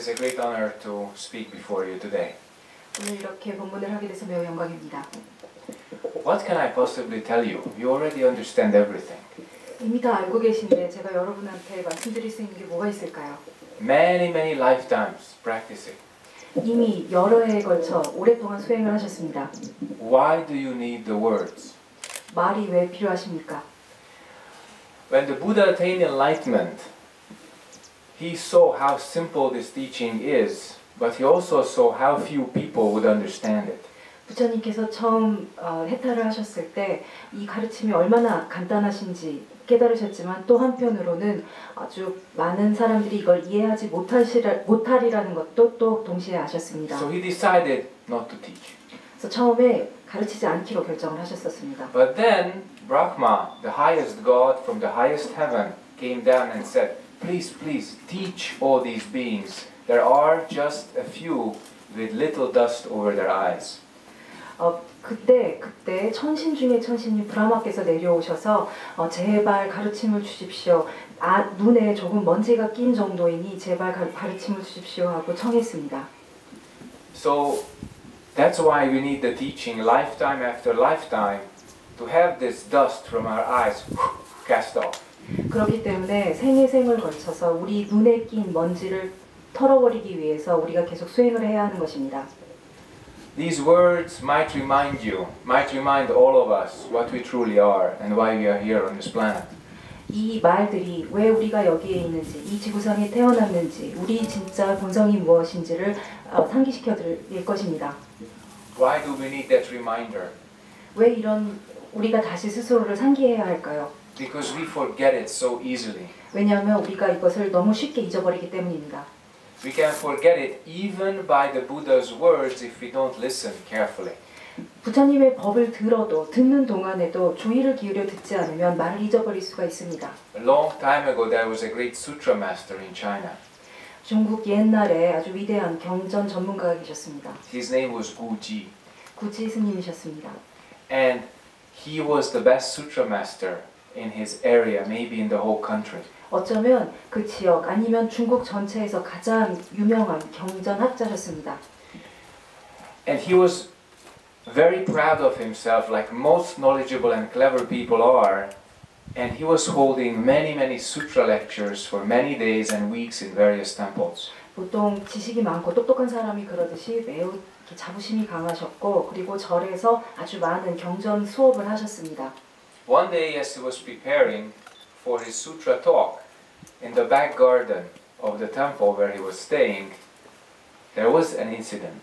is a great honor to speak before you today. 오늘 이렇게 본문을 하게 돼서 매우 영광입니다. What can I possibly tell you? You already understand everything. 이미 다 알고 계신데 제가 여러분한테 말씀드릴 수 있는 게 뭐가 있을까요? Many lifetimes practicing. 이미 여러 해에 걸쳐 오랫동안 수행을 하셨습니다. Why do you need the words? 말이 왜 필요하십니까? When the Buddha attained enlightenment, he saw how simple this teaching is, but he also saw how few people would understand it. 부처님께서 처음 해탈을 하셨을 때 이 가르침이 얼마나 간단하신지 깨달으셨지만 또 한편으로는 아주 많은 사람들이 이걸 이해하지 못하리라는 것도 또 동시에 아셨습니다. So he decided not to teach. 그래서 처음에 가르치지 않기로 결정을 하셨었습니다. But then Brahma, the highest god from the highest heaven, came down and said, please teach all these beings. There are just a few with little dust over their eyes. 그때 천신 중에 천신인 브라마께서 내려오셔서 제발 가르침을 주십시오. 눈에 조금 먼지가 낀 정도이니 제발 가르침을 주십시오 하고 청했습니다. So that's why we need the teaching lifetime after lifetime to have this dust from our eyes cast off. 그렇기 때문에 생을 걸쳐서 우리 눈에 낀 먼지를 털어버리기 위해서 우리가 계속 수행을 해야 하는 것입니다. These words might remind all of us what we truly are and why we are here on this planet. 이 말들이 왜 우리가 여기에 있는지, 이 지구상에 태어났는지, 우리 진짜 본성이 무엇인지를 상기시켜 드릴 것입니다. Why do we need that reminder? 왜 이런 우리가 다시 스스로를 상기해야 할까요? Because we forget it so easily. 왜냐하면 우리가 이것을 너무 쉽게 잊어버리기 때문입니다. We can forget it even by the Buddha's words if we don't listen carefully. 부처님의 법을 들어도 듣는 동안에도 주의를 기울여 듣지 않으면 말을 잊어버릴 수가 있습니다. A long time ago there was a great sutra master in China. 중국 옛날에 아주 위대한 경전 전문가가 계셨습니다. His name was Guji. 구지 스님이셨습니다. And he was the best sutra master in his area, maybe in the whole country. 어쩌면 그 지역 아니면 중국 전체에서 가장 유명한 경전학자셨습니다. And he was very proud of himself, like most knowledgeable and clever people are. And he was holding many sutra lectures for many days and weeks in various temples. 보통 지식이 많고 똑똑한 사람이 그러듯이 매우 자부심이 강하셨고 그리고 절에서 아주 많은 경전 수업을 하셨습니다. One day as he was preparing for his sutra talk, in the back garden of the temple where he was staying, there was an incident.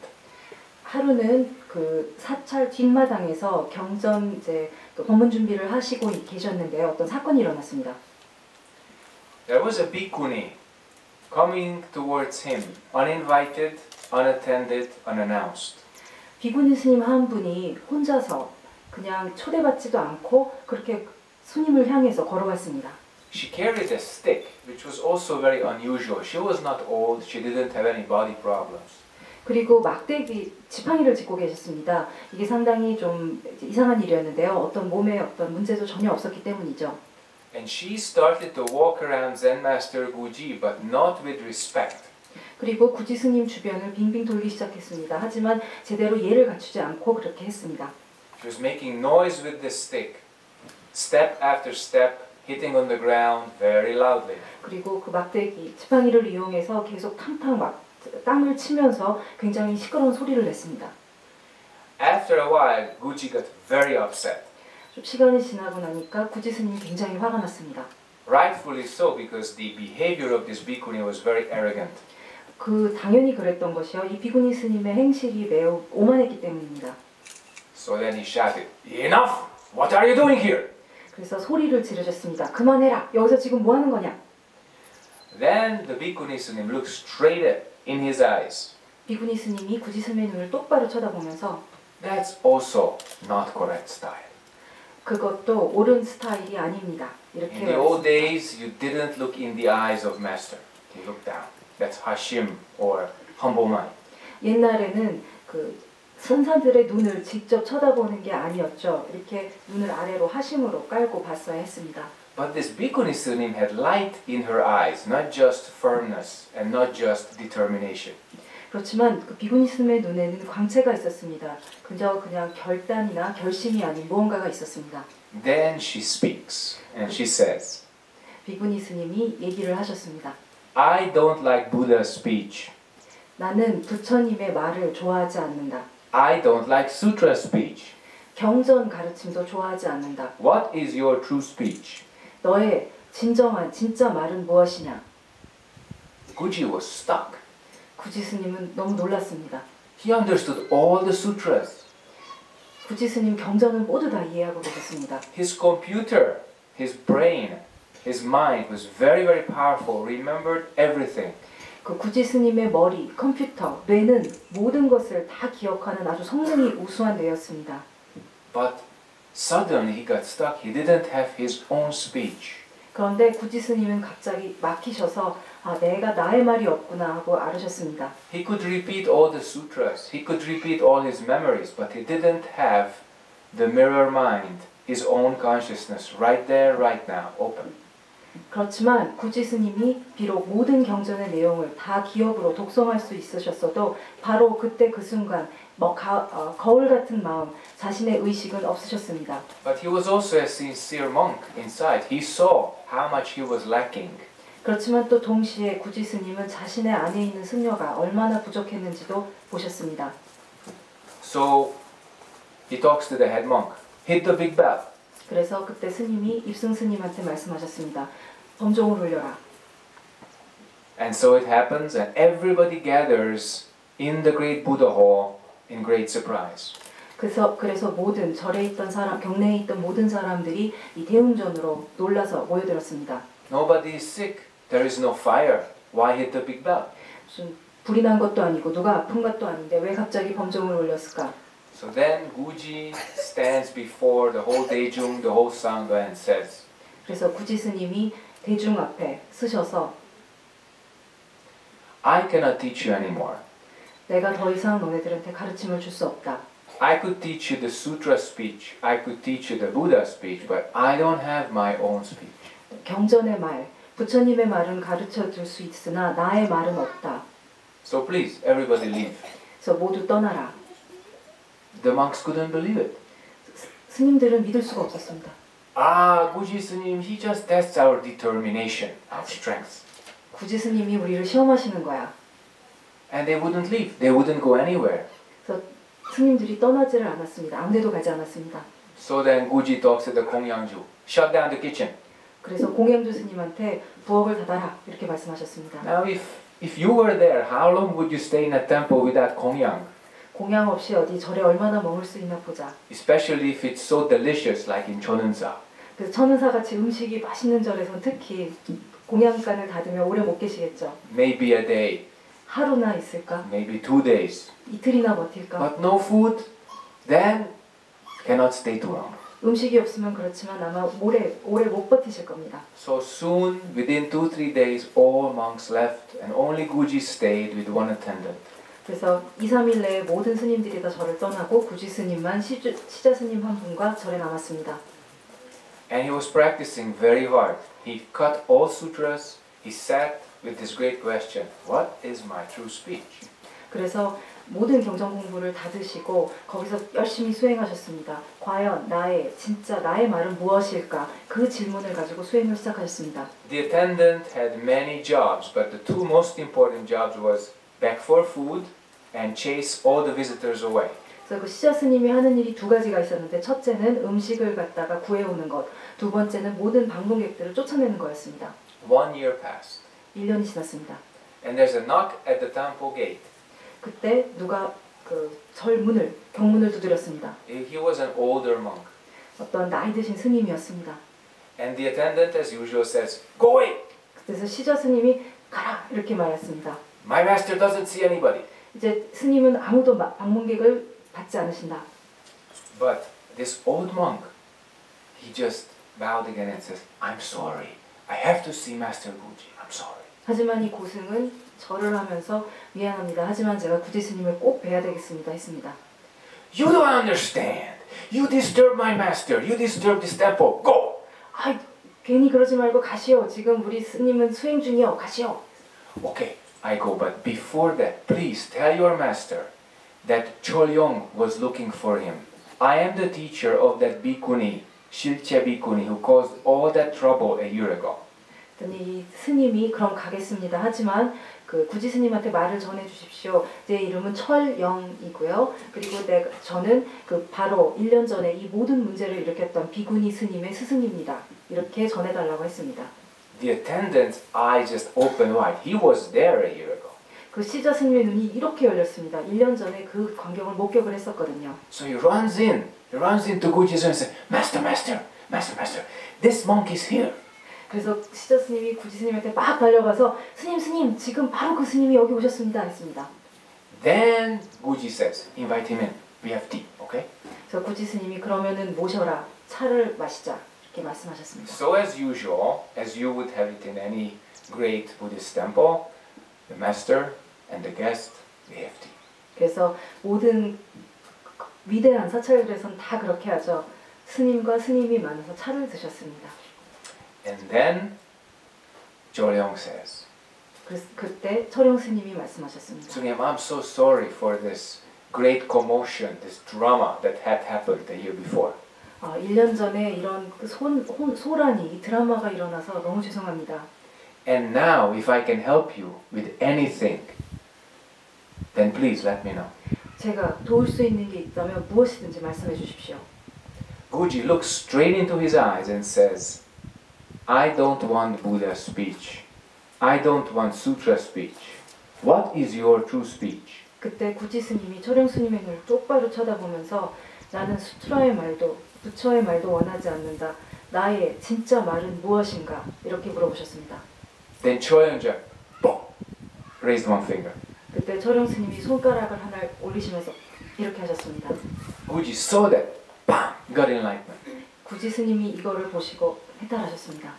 하루는 그 사찰 뒷마당에서 경전 법문 준비를 하시고 계셨는데요. 어떤 사건이 일어났습니다. There was a bhikkhuni coming towards him, uninvited, unattended, unannounced. 비구니 스님 한 분이 혼자서 그냥 초대받지도 않고 그렇게 스님을 향해서 걸어갔습니다. She carried a stick, which was also very unusual. She was not old, she didn't have any body problems. 그리고 막대기, 지팡이를 짚고 계셨습니다. 이게 상당히 좀 이상한 일이었는데요. 어떤 몸에 어떤 문제도 전혀 없었기 때문이죠. And she started to walk around Zen Master Guji, but not with respect. 그리고 구지 스님 주변을 빙빙 돌기 시작했습니다. 하지만 제대로 예를 갖추지 않고 그렇게 했습니다. She was making noise with this stick, step after step, hitting on the ground very loudly. 그리고 그 막대기, 지팡이를 이용해서 계속 탕탕 막 땅을 치면서 굉장히 시끄러운 소리를 냈습니다. After a while, Guji got very upset. 좀 시간이 지나고 나니까 구지 스님이 굉장히 화가 났습니다. Rightfully so, because the behavior of this bhikkhuni was very arrogant. 당연히 그랬던 것이요. 이 비구니 스님의 행실이 매우 오만했기 때문입니다. So then he shouted, "Enough! What are you doing here?" 그래서 소리를 지르셨습니다. 그만해라! 여기서 지금 뭐 하는 거냐? Then the bhikkhuni s님 looked straight in his eyes. 비구니 스님이 구지 스님의 눈을 똑바로 쳐다보면서 That's also not correct style. 그것도 옳은 스타일이 아닙니다. 이렇게 In the old days, you didn't look in the eyes of master. You looked down. That's hashim or humble mind. 옛날에는 그 선사들의 눈을 직접 쳐다보는 게 아니었죠. 이렇게 눈을 아래로 하심으로 깔고 봤어야 했습니다. But this Bhikkhuni Sunim had light in her eyes, not just firmness and not just determination. 그렇지만 그 비구니스의 눈에는 광채가 있었습니다. 그냥 결단이나 결심이 아닌 무언가가 있었습니다. Then she speaks and she says, 비구니 스님이 얘기를 하셨습니다. I don't like Buddha's speech. 나는 부처님의 말을 좋아하지 않는다. I don't like sutra speech. 경전 가르침도 좋아하지 않는다. What is your true speech? 너의 진정한 진짜 말은 무엇이냐? Guji was stuck. 구지 스님은 너무 놀랐습니다. He understood all the sutras. 구지 스님 경전은 모두 다 이해하고 계셨습니다. His computer, his brain, his mind was very, very powerful, remembered everything. 그 구지 스님의 머리, 컴퓨터, 뇌는 모든 것을 다 기억하는 아주 성능이 우수한 뇌였습니다. But suddenly he got stuck. He didn't have his own speech. 그런데 구지 스님은 갑자기 막히셔서 내가 나의 말이 없구나 하고 알으셨습니다. He could repeat all the sutras. He could repeat all his memories, but he didn't have the mirror mind, his own consciousness, right there, right now, open. 그렇지만 구지 스님이 비록 모든 경전의 내용을 다 기억으로 독송할 수 있으셨어도 바로 그때 그 순간 거울 같은 마음, 자신의 의식은 없으셨습니다. But he was also a sincere monk inside. He saw how much he was lacking. 그렇지만 또 동시에 구지 스님은 자신의 안에 있는 승려가 얼마나 부족했는지도 보셨습니다. So he talks to the head monk. Hit the big bell. 그래서 그때 스님이 입승 스님한테 말씀하셨습니다. 범종을 울려라. And so it happens, and everybody gathers in the great Buddha hall in great surprise. 그래서 모든 절에 있던 사람, 경내에 있던 모든 사람들이 이 대웅전으로 놀라서 모여들었습니다. Nobody is sick. There is no fire. Why hit the big bell? 무슨 불이 난 것도 아니고 누가 아픈 것도 아닌데 왜 갑자기 범종을 울렸을까? So then Guji stands before the whole Daejung, the whole Sangha, and says, 그래서 구지 스님이 대중 앞에 서셔서 I cannot teach you anymore. 내가 더 이상 너네들한테 가르침을 줄 수 없다. I could teach you the sutra speech. I could teach you the Buddha speech, but I don't have my own speech. 경전의 말, 부처님의 말은 가르쳐 줄 수 있으나 나의 말은 없다. So please, everybody leave. 그래서 모두 떠나라. The monks couldn't believe it. 스님들은 믿을 수가 없었습니다. Ah, Guji Sunim, he just tests our determination, our strength. 구지 스님이 우리를 시험하시는 거야. And they wouldn't leave. They wouldn't go anywhere. 그래서 스님들이 떠나지를 않았습니다. 아무데도 가지 않았습니다. So then Guji talks to the Kongyangju. Shut down the kitchen. 그래서 공양주 스님한테 부엌을 닫아라 이렇게 말씀하셨습니다. Now if you were there, how long would you stay in a temple without Kongyang? 공양 없이 어디 절에 얼마나 머물 수 있나 보자. Especially if it's so delicious like in Chonunsa. 그래서 천은사 같이 음식이 맛있는 절에선 특히 공양간을 닫으면 오래 못 계시겠죠. Maybe a day, 하루나 있을까? maybe 2 days. 이틀이나 버틸까? But no food, then cannot stay too long. 음식이 없으면 그렇지만 아마 오래 못 버티실 겁니다. So soon, within 2-3 days, all monks left and only Guji stayed with one attendant. 그래서 2-3일 내에 모든 스님들이 다 절을 떠나고 구지 스님만 시자 스님 한 분과 절에 남았습니다. And he was practicing very hard. He cut all sutras. He sat with this great question, what is my true speech? 그래서 모든 경전 공부를 다 드시고 거기서 열심히 수행하셨습니다. 과연 진짜 나의 말은 무엇일까? 그 질문을 가지고 수행을 시작하셨습니다. The attendant had many jobs, but the two most important jobs was beg for food and chase all the visitors away. 그래서 그 시자 스님이 하는 일이 두 가지가 있었는데 첫째는 음식을 갖다가 구해오는 것, 두 번째는 모든 방문객들을 쫓아내는 거였습니다. 1 year passed. 1년이 지났습니다. And there's a knock at the temple gate. 그때 누가 그 절문을 경문을 두드렸습니다. He was an older monk. 어떤 나이 드신 스님이었습니다. And the attendant, as usual, says, "Go away! 그래서 시자 스님이 가라 이렇게 말했습니다. My master doesn't see anybody." 이제 스님은 아무도 방문객을 받지 않으신다. But this old monk, he just bowed again and says, "I'm sorry. I have to see Master Guji. I'm sorry." 하지만 이 고승은 절을 하면서 미안합니다. 하지만 제가 구지 스님을 꼭 뵈야 되겠습니다. 했습니다. You don't understand. You disturb my master. You disturb this temple. Go. 아, 괜히 그러지 말고 가시오. 지금 우리 스님은 수행 중이요. 가시오. Okay, I go. But before that, please tell your master that Cholyong was looking for him. I am the teacher of that bhikkhuni, Shilche bhikkhuni, who caused all that trouble a year ago. 이 스님이 그럼 가겠습니다. 하지만 그 구지 스님한테 말을 전해 주십시오. 제 이름은 철영이고요. 그리고 저는 그 바로 1년 전에 이 모든 문제를 일으켰던 비구니 스님의 스승입니다. 이렇게 전해달라고 했습니다. The attendant's eyes just opened wide. He was there a year ago. 그 시자 스님의 눈이 이렇게 열렸습니다. 1년 전에 그 광경을 목격을 했었거든요. So he runs into Guji's and says, Master, this monk is here. 그래서 시자 스님이 구지 스님한테 막 달려가서 스님 지금 바로 그 스님이 여기 오셨습니다 했습니다. Then Guji says, invite him in. We have tea, okay? 그래서 구지 스님이 그러면은 모셔라. 차를 마시자. 이렇게 말씀하셨습니다. So as usual, as you would have it in any great Buddhist temple, the master and the guest, they have tea. 그래서 모든 위대한 사찰들에선 다 그렇게 하죠. 스님과 스님이 만나서 차를 드셨습니다. And then Cholyong says, 그때 철영 스님이 말씀하셨습니다. Sungem, I'm so sorry for this great commotion, this drama that had happened the year before. 1년 전에 이런 그 소란이, 이 드라마가 일어나서 너무 죄송합니다. And now, if I can help you with anything, then please let me know. 제가 도울 수 있는 게 있다면 무엇이든지 말씀해 주십시오. Guji looks straight into his eyes and says, I don't want Buddha speech. I don't want sutra speech. What is your true speech? 그때 구지 스님이 철영 스님의 눈을 똑바로 쳐다보면서 나는 수트라의 말도 부처의 말도 원하지 않는다. 나의 진짜 말은 무엇인가? 이렇게 물어보셨습니다. Then Cholyong raised one finger. 그때 철영 스님이 손가락을 하나 올리시면서 이렇게 하셨습니다. Guji saw that, bam, got enlightenment. 구지 스님이 이거를 보시고 해탈하셨습니다.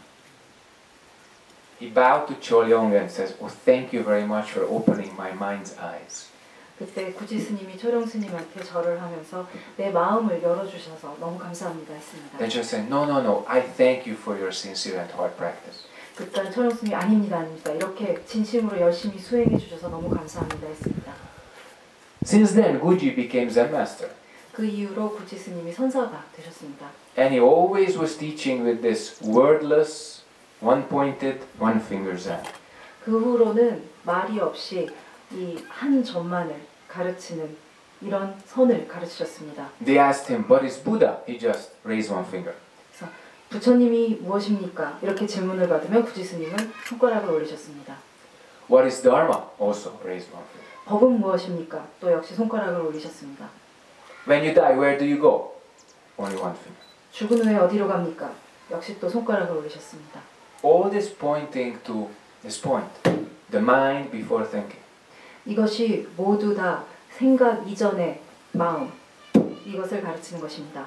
He bowed to Cholyong and says, "Oh, thank you very much for opening my mind's eyes." 그때 구지 스님이 철영 스님한테 절을 하면서 내 마음을 열어주셔서 너무 감사합니다 했습니다. Then Cholyong said, "No, I thank you for your sincere and hard practice." 그때 철영 스님이 아닙니다. 이렇게 진심으로 열심히 수행해 주셔서 너무 감사합니다 했습니다. Since then, Guji became Zen master. 그 이후로 구지 스님이 선사가 되셨습니다. And he always was teaching with this wordless, one-pointed, one-finger Zen. 그 후로는 말이 없이 이 한 점만을 가르치는 이런 선을 가르치셨습니다. They asked him, "What is Buddha?" He just raised one finger. 그래서 부처님이 무엇입니까? 이렇게 질문을 받으면 구지 스님은 손가락을 올리셨습니다. What is Dharma? Also raised one finger. 법은 무엇입니까? 또 역시 손가락을 올리셨습니다. When you die, where do you go? Only one finger. 죽은 후에 어디로 갑니까? 역시 또 손가락을 올리셨습니다. All this pointing to this point, the mind before thinking. 이것이 모두 다 생각 이전의 마음, 이것을 가르치는 것입니다.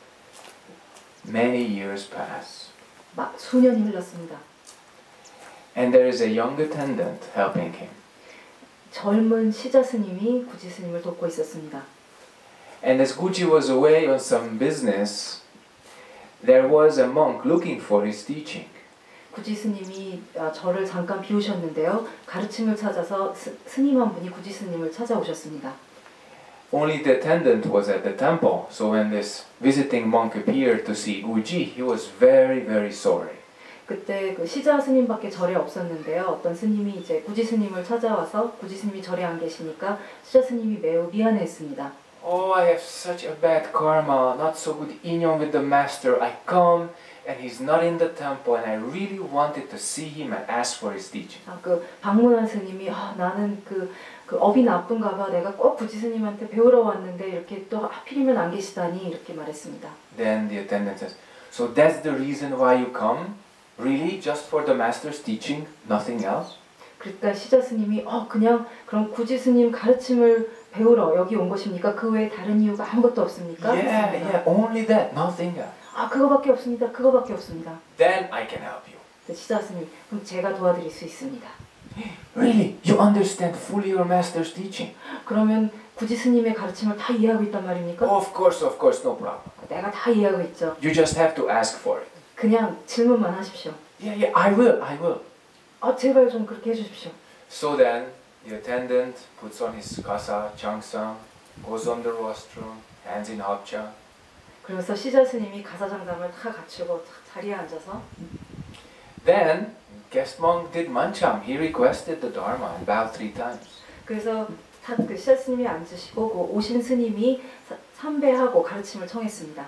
Many years pass. 수년이 흘렀습니다. And there is a young attendant helping him. 젊은 시자 스님이 구지 스님을 돕고 있었습니다. And as Guji was away on some business, there was a monk looking for his teaching. 구지 스님이 절을 잠깐 비우셨는데요. 가르침을 찾아서 스님 한 분이 구지 스님을 찾아오셨습니다. Only the attendant was at the temple, so when this visiting monk appeared to see Guji, he was very, very sorry. 그때 그 시자 스님밖에 절에 없었는데요. 어떤 스님이 이제 구지 스님을 찾아와서 구지 스님이 절에 안 계시니까 시자 스님이 매우 미안해했습니다. Oh, I have such a bad karma, not so good inyon with the master. I come and he's not in the temple and I really wanted to see him and ask for his teaching. 그 방문한 스님이 나는 그 업이 나쁜가 봐. 내가 꼭 구지 스님한테 배우러 왔는데 이렇게 또 하필이면 안 계시다니 이렇게 말했습니다. Then the attendant says, "So that's the reason why you come? Really? Just for the master's teaching? Nothing else?" 그러니까 시자 스님이 그냥 그럼 구지 스님 가르침을 배우러 여기 온 것입니까? 그 외에 다른 이유가 아무것도 없습니까? Yeah, only that, nothing else. 그거밖에 없습니다. 그거밖에 없습니다. Then I can help you. 시자 스님, 그럼 제가 도와드릴 수 있습니다. Really? You understand fully your master's teaching? 그러면 구지 스님의 가르침을 다 이해하고 있단 말입니까? Of course, no problem. 내가 다 이해하고 있죠. You just have to ask for it. 그냥 질문만 하십시오. Yeah, I will. 제발 좀 그렇게 해주십시오. So then, the attendant puts on his kasa, changsang, goes on the rostrum, hands in hapcha. 그러면서 시자 스님이 가사장담을 다 갖추고 딱 자리에 앉아서 Then, guest monk did mancham. He requested the dharma and bowed 3 times. 그래서 그 시자 스님이 앉으시고 그 오신 스님이 삼배하고 가르침을 청했습니다.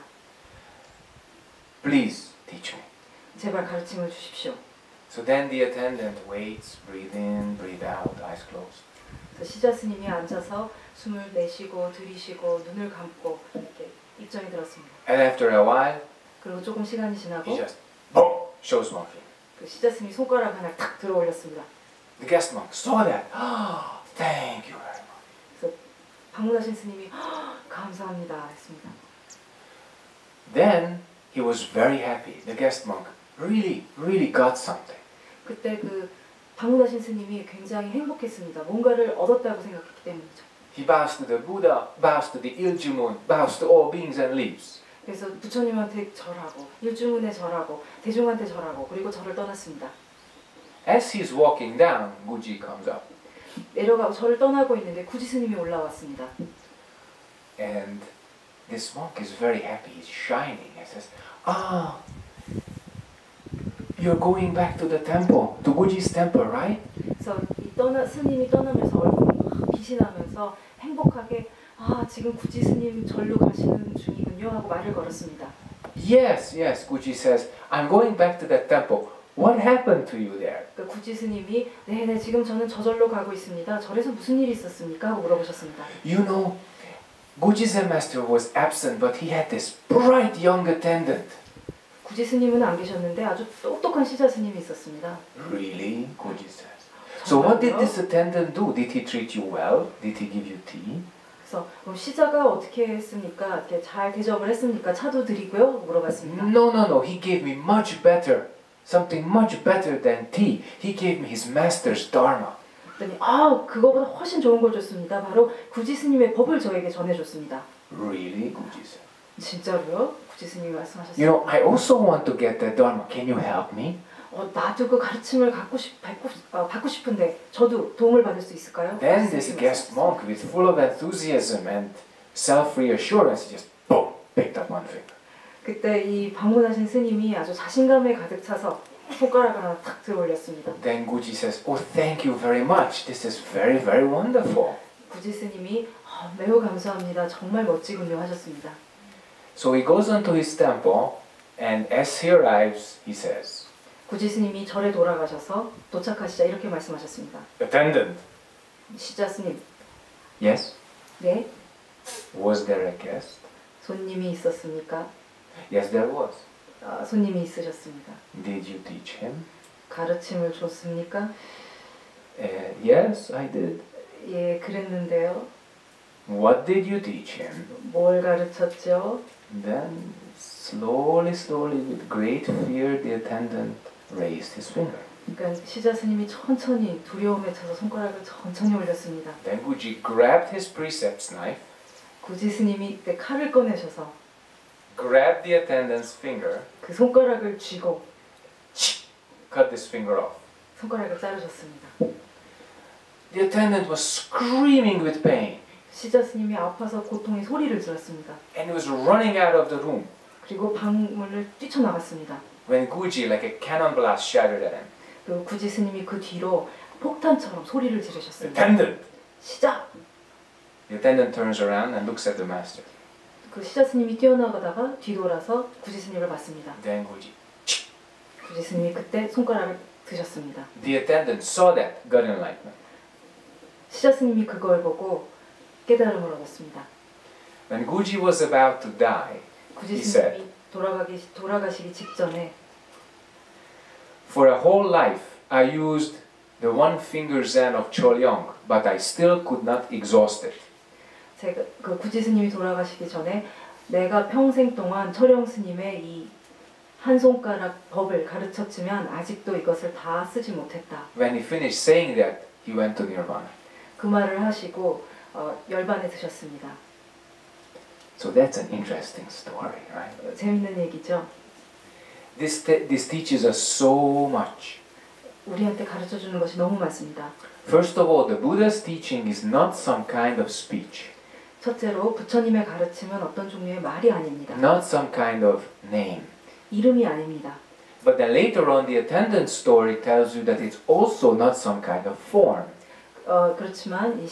Please teach me. 제발 가르침을 주십시오. So then the attendant waits, breathe in, breathe out, eyes closed. 그래서 시자 스님이 앉아서 숨을 내쉬고 들이쉬고 눈을 감고 이렇게 입장이 들었습니다. And after a while, 그리고 조금 시간이 he 지나고 just boom, shows one finger. 그 시자 스님이 손가락 하나 탁 들어 올렸습니다. The guest monk saw that. Oh, thank you very much. 그래서 방문하신 스님이 감사합니다 했습니다. Then he was very happy. The guest monk really got something. 그때 그 방문하신 스님이 굉장히 행복했습니다. 뭔가를 얻었다고 생각했기 때문이죠. He bows to the Buddha, bows to the Iljumun, bows to all beings and leaves. 그래서 부처님한테 절하고 일주문에 절하고 대중한테 절하고 그리고 절을 떠났습니다. As he's walking down, Guji comes up. 내려가고 절을 떠나고 있는데 구지 스님이 올라왔습니다. And this monk is very happy. He's shining. He says, "Ah, you're going back to the temple, to Guji's temple, right?" 그래서 스님이 떠나면서 얼굴이 막 빛이 나면서 행복하게 지금 구지 스님 절로 가시는 중이군요 하고 말을 걸었습니다. Yes, Guji says, "I'm going back to that temple. What happened to you there?" 그 구지 스님이 네, 지금 저는 저절로 가고 있습니다. 절에서 무슨 일이 있었습니까? 하고 물어보셨습니다. You know, Guji Zen master was absent, but he had this bright young attendant. 구지 스님은 안 계셨는데 아주 똑똑한 시자 스님이 있었습니다. Really? Guji says. So what did this attendant do? Did he treat you well? Did he give you tea? 그래서 그럼 시자가 어떻게 했습니까? 이렇게 잘 대접을 했습니까? 차도 드리고요? 물어봤습니다. No. He gave me much better. Something much better than tea. He gave me his master's dharma. 그랬더니 그거보다 훨씬 좋은 걸 줬습니다. 바로 구지 스님의 법을 저에게 전해줬습니다. Really? Guji said. 진짜로요? 구지 스님이 말씀하셨어요. You know, I also want to get that dharma. Can you help me? 나도 그 가르침을 받고 싶은데 저도 도움을 받을 수 있을까요? Then this guest monk, with full of enthusiasm and self-reassurance, just boom, picked up one finger. 그때 이 방문하신 스님이 아주 자신감에 가득 차서 손가락을 하나 탁 들어 올렸습니다. Then Guji says, "Oh, thank you very much. This is very wonderful." 구지 스님이 매우 감사합니다. 정말 멋지군요 하셨습니다. So he goes on to his temple, and as he arrives, he says, 구지 스님이 절에 돌아가셔서 도착하시자 이렇게 말씀하셨습니다. "Attendant." 시자 스님, Yes? 네? Was there a guest? 손님이 있었습니까? Yes, there was. 손님이 있으셨습니다. Did you teach him? 가르침을 줬습니까? Yes, I did. 예, 그랬는데요. What did you teach him? 뭘 가르쳤죠? Then, slowly, with great fear, the attendant raised his finger. 그러니까 시자 스님이 천천히 두려움에 차서 손가락을 천천히 올렸습니다. Then Guji grabbed his precepts knife, 구지 스님이 그때 칼을 꺼내셔서 grabbed the attendant's finger, 그 손가락을 쥐고 cut this finger off. 손가락을 자르셨습니다. The attendant was screaming with pain, 시자 스님이 아파서 고통의 소리를 질렀습니다. and he was running out of the room 그리고 방문을 뛰쳐나갔습니다. when Guji, like a cannon blast, shouted at him, 그리고 구지 스님이 그 뒤로 폭탄처럼 소리를 지르셨습니다. "Attendant!" 시자! The attendant turns around and looks at the master. 그 시자 스님이 뛰어나가다가 뒤돌아서 구지 스님을 봤습니다. Then Guji. 구지 스님이 그때 손가락을 드셨습니다. The attendant saw that, got enlightenment. 시자 스님이 그걸 보고 깨달음을 얻었습니다. When Guji was about to die, 구지 he said, 스님이 돌아가시기 직전에 "For a whole life, I used the one finger Zen of Cholyong, but I still could not exhaust it. 제가 그 구지 스님이 돌아가시기 전에 내가 평생 동안 철영 스님의 이 한 손가락 법을 가르쳤지만 아직도 이것을 다 쓰지 못했다. When he finished saying that, he went to Nirvana. 그 말을 하시고 열반에 드셨습니다. So that's an interesting story, right? 재밌는 얘기죠. This teaches us so much. 우리한테 가르쳐 주는 것이 너무 많습니다. First of all, the Buddha's teaching is not some kind of speech, 첫째로 부처님의 가르침은 어떤 종류의 말이 아닙니다. not some kind of name. 이름이 아닙니다. But then later on, the attendant story tells you that it's also not some kind of form. 그렇지만 이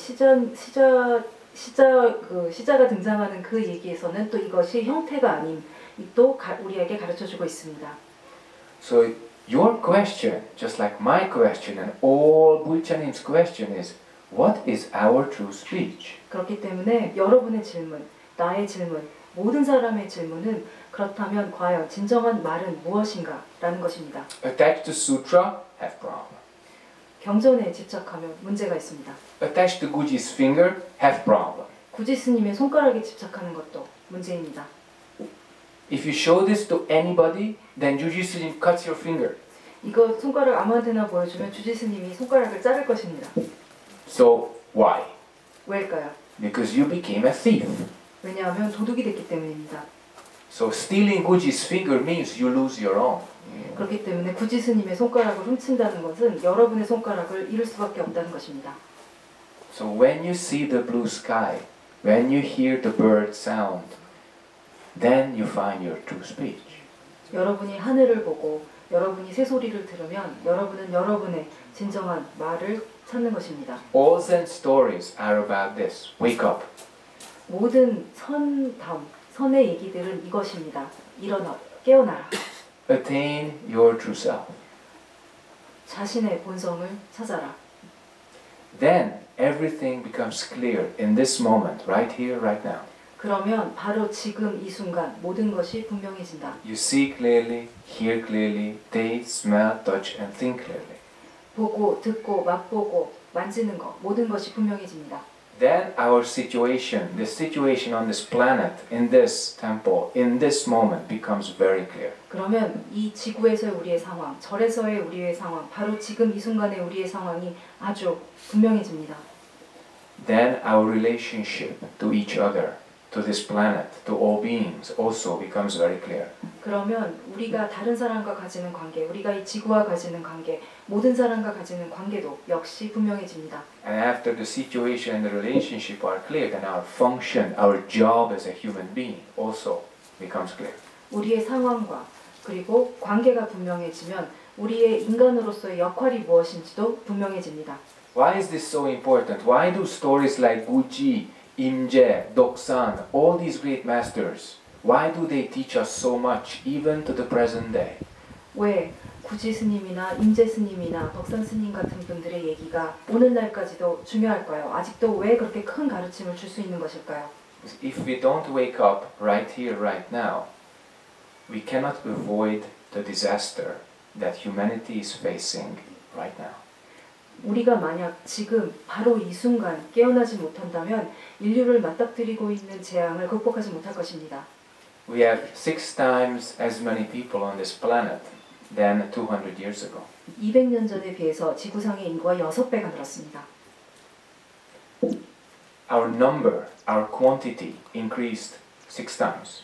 시자가 등장하는 그 얘기에서는 또 이것이 형태가 아닌 또 우리에게 가르쳐주고 있습니다. So your question, just like my question and all Buchanin's question is, what is our true speech? 그렇기 때문에 여러분의 질문, 나의 질문, 모든 사람의 질문은 그렇다면 과연 진정한 말은 무엇인가? 라는 것입니다. Attached to sutra, have problem. 경전에 집착하면 문제가 있습니다. Attached to Guji's finger, have problem. 구지 스님의 손가락에 집착하는 것도 문제입니다. If you show this to anybody, then Juji Srim cuts your finger. 이거 손가락 아무한테나 보여주면 주지 스님이 손가락을 자를 것입니다. So why? 왜일까요? Because you became a thief. 왜냐하면 도둑이 됐기 때문입니다. So stealing Guji's finger means you lose your own. 그렇기 때문에 구지 스님의 손가락을 훔친다는 것은 여러분의 손가락을 잃을 수밖에 없다는 것입니다. So when you see the blue sky, when you hear the bird sound, then you find your true speech. 여러분이 하늘을 보고 여러분이 새소리를 들으면 여러분은 여러분의 진정한 말을 찾는 것입니다. All Zen stories are about this. Wake up. 모든 선의 얘기들은 이것입니다. 일어나, 깨어나라. Attain your true self. 자신의 본성을 찾아라. Then everything becomes clear in this moment, right here, right now. 그러면 바로 지금 이 순간 모든 것이 분명해진다. You see clearly, hear clearly, taste, smell, touch, and think clearly. 보고, 듣고, 맛보고, 만지는 것, 모든 것이 분명해집니다. Then our situation, the situation on this planet, in this temple, in this moment becomes very clear. 그러면 이 지구에서의 우리의 상황, 절에서의 우리의 상황, 바로 지금 이 순간의 우리의 상황이 아주 분명해집니다. Then our relationship to each other, to this planet, to all beings also becomes very clear. 그러면 우리가 다른 사람과 가지는 관계, 우리가 이 지구와 가지는 관계, 모든 사람과 가지는 관계도 역시 분명해집니다. And after the situation and the relationship are clear, then our function, our job as a human being also becomes clear. 우리의 상황과 그리고 관계가 분명해지면 우리의 인간으로서의 역할이 무엇인지도 분명해집니다. Why is this so important? Why do stories like Guji, Imje, Doksan, all these great masters, why do they teach us so much even to the present day? 왜 구지 스님이나 임재 스님이나 덕산 스님 같은 분들의 얘기가 오늘날까지도 중요할까요? 아직도 왜 그렇게 큰 가르침을 줄 수 있는 것일까요? If we don't wake up right here, right now, we cannot avoid the disaster that humanity is facing right now. 우리가 만약 지금 바로 이 순간 깨어나지 못한다면 인류를 맞닥뜨리고 있는 재앙을 극복하지 못할 것입니다. We have 6 times as many people on this planet than 200 years ago. 200년 전에 비해서 지구상의 인구가 6배가 늘었습니다. Our number, our quantity increased 6 times.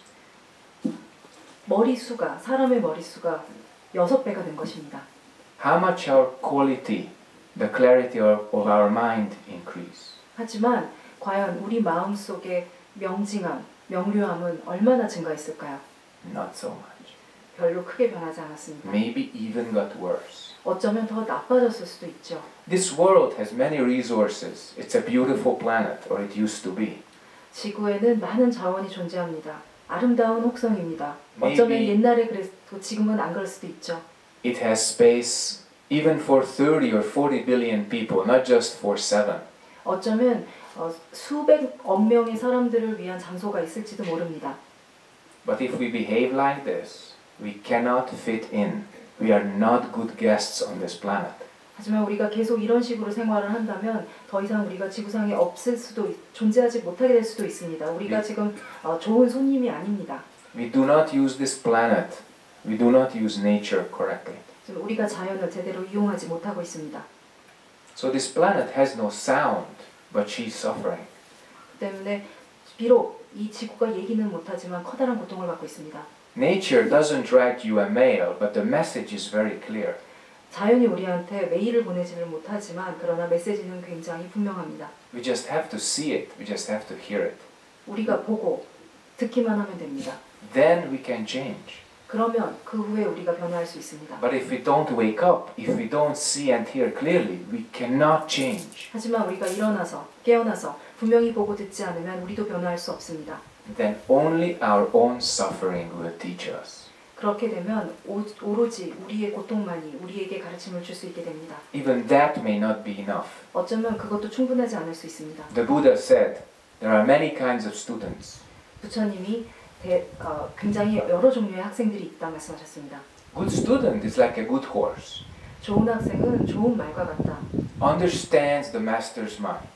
머리수가, 사람의 머리수가 6배가 된 것입니다. How much our quality, the clarity of our mind increase? 하지만 과연 우리 마음속의 명징함, 명료함은 얼마나 증가했을까요? Not so much. 별로 크게 변하지 않았습니다. Maybe even got worse. 어쩌면 더 나빠졌을 수도 있죠. This world has many resources. It's a beautiful planet, or it used to be. 지구에는 많은 자원이 존재합니다. 아름다운 혹성입니다. 어쩌면 옛날에 그랬고 지금은 안 그럴 수도 있죠. It has space even for 30 or 40 billion people, not just for 7. 어쩌면 수백억 명의 사람들을 위한 장소가 있을지도 모릅니다. But if we behave like this, we cannot fit in. We are not good guests on this planet. 하지만 우리가 계속 이런 식으로 생활을 한다면 더 이상 우리가 지구상에 없을 수도 존재하지 못하게 될 수도 있습니다. 우리가 지금 좋은 손님이 아닙니다. We do not use this planet. We do not use nature correctly. 지금 우리가 자연을 제대로 이용하지 못하고 있습니다. So this planet has no sound, but she's suffering. 때문에 비록 이 지구가 얘기는 못하지만 커다란 고통을 받고 있습니다. Nature doesn't write you a mail, but the message is very clear. 자연이 우리한테 메일을 보내지는 못하지만 그러나 메시지는 굉장히 분명합니다. We just have to see it. We just have to hear it. 우리가 보고 듣기만 하면 됩니다. Then we can change. 그러면 그 후에 우리가 변화할 수 있습니다. But if we don't wake up, if we don't see and hear clearly, we cannot change. 하지만 우리가 일어나서 깨어나서 분명히 보고 듣지 않으면 우리도 변화할 수 없습니다. Then only our own suffering will teach us. 그렇게 되면 오로지 우리의 고통만이 우리에게 가르침을 줄 수 있게 됩니다. Even that may not be enough. 어쩌면 그것도 충분하지 않을 수 있습니다. The Buddha said, there are many kinds of students. 부처님이 굉장히 여러 종류의 학생들이 있다 말씀하셨습니다. Good student is like a good horse. 좋은 학생은 좋은 말과 같다. Understands the master's mind.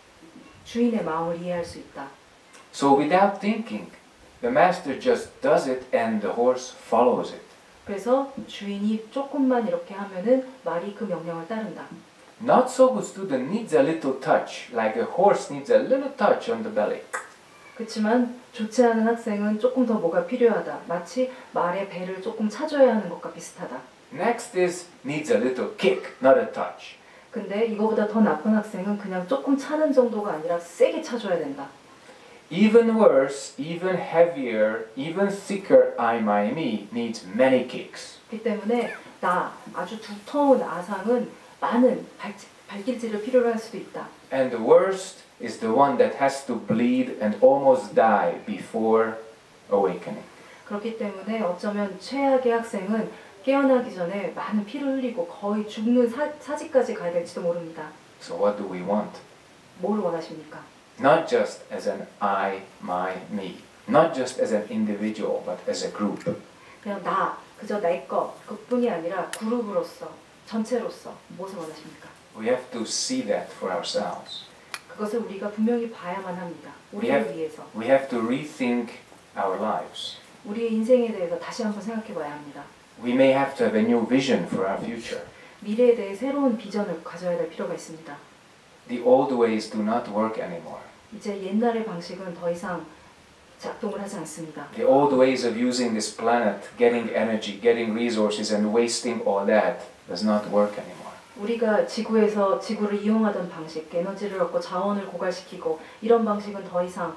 주인의 마음을 이해할 수 있다. So without thinking, the master just does it and the horse follows it. 그래서 주인이 조금만 이렇게 하면은 말이 그 명령을 따른다. Not so good student needs a little touch, like a horse needs a little touch on the belly. 그렇지만 좋지 않은 학생은 조금 더 뭐가 필요하다. 마치 말의 배를 조금 차줘야 하는 것과 비슷하다. Next is needs a little kick, not a touch. 근데 이거보다 더 나쁜 학생은 그냥 조금 차는 정도가 아니라 세게 차줘야 된다. Even worse, even heavier, even thicker me needs many kicks. 그렇기 때문에 아주 두터운 아상은 많은 발길질을 필요로 할 수도 있다. And the worst is the one that has to bleed and almost die before awakening. 그렇기 때문에 어쩌면 최악의 학생은 깨어나기 전에 많은 피를 흘리고 거의 죽는 사지까지 가야 될지도 모릅니다. So what do we want? 뭘 원하십니까? Not just as an I, my, me. Not just as an individual, but as a group. 그냥 그저 내 것, 그뿐이 아니라 그룹으로서, 전체로서 무엇을 원하십니까? We have to see that for ourselves. 그것을 우리가 분명히 봐야만 합니다. 우리를 위해서. We have to rethink our lives. 우리의 인생에 대해서 다시 한번 생각해 봐야 합니다. We may have to have a new vision for our future. 미래에 대해 새로운 비전을 가져야 될 필요가 있습니다. The old ways do not work anymore. 이제 옛날의 방식은 더 이상 작동을 하지 않습니다. The old ways of using this planet, getting energy, getting resources and wasting all that does not work anymore. 우리가 지구에서 지구를 이용하던 방식, 에너지를 얻고 자원을 고갈시키고 이런 방식은 더 이상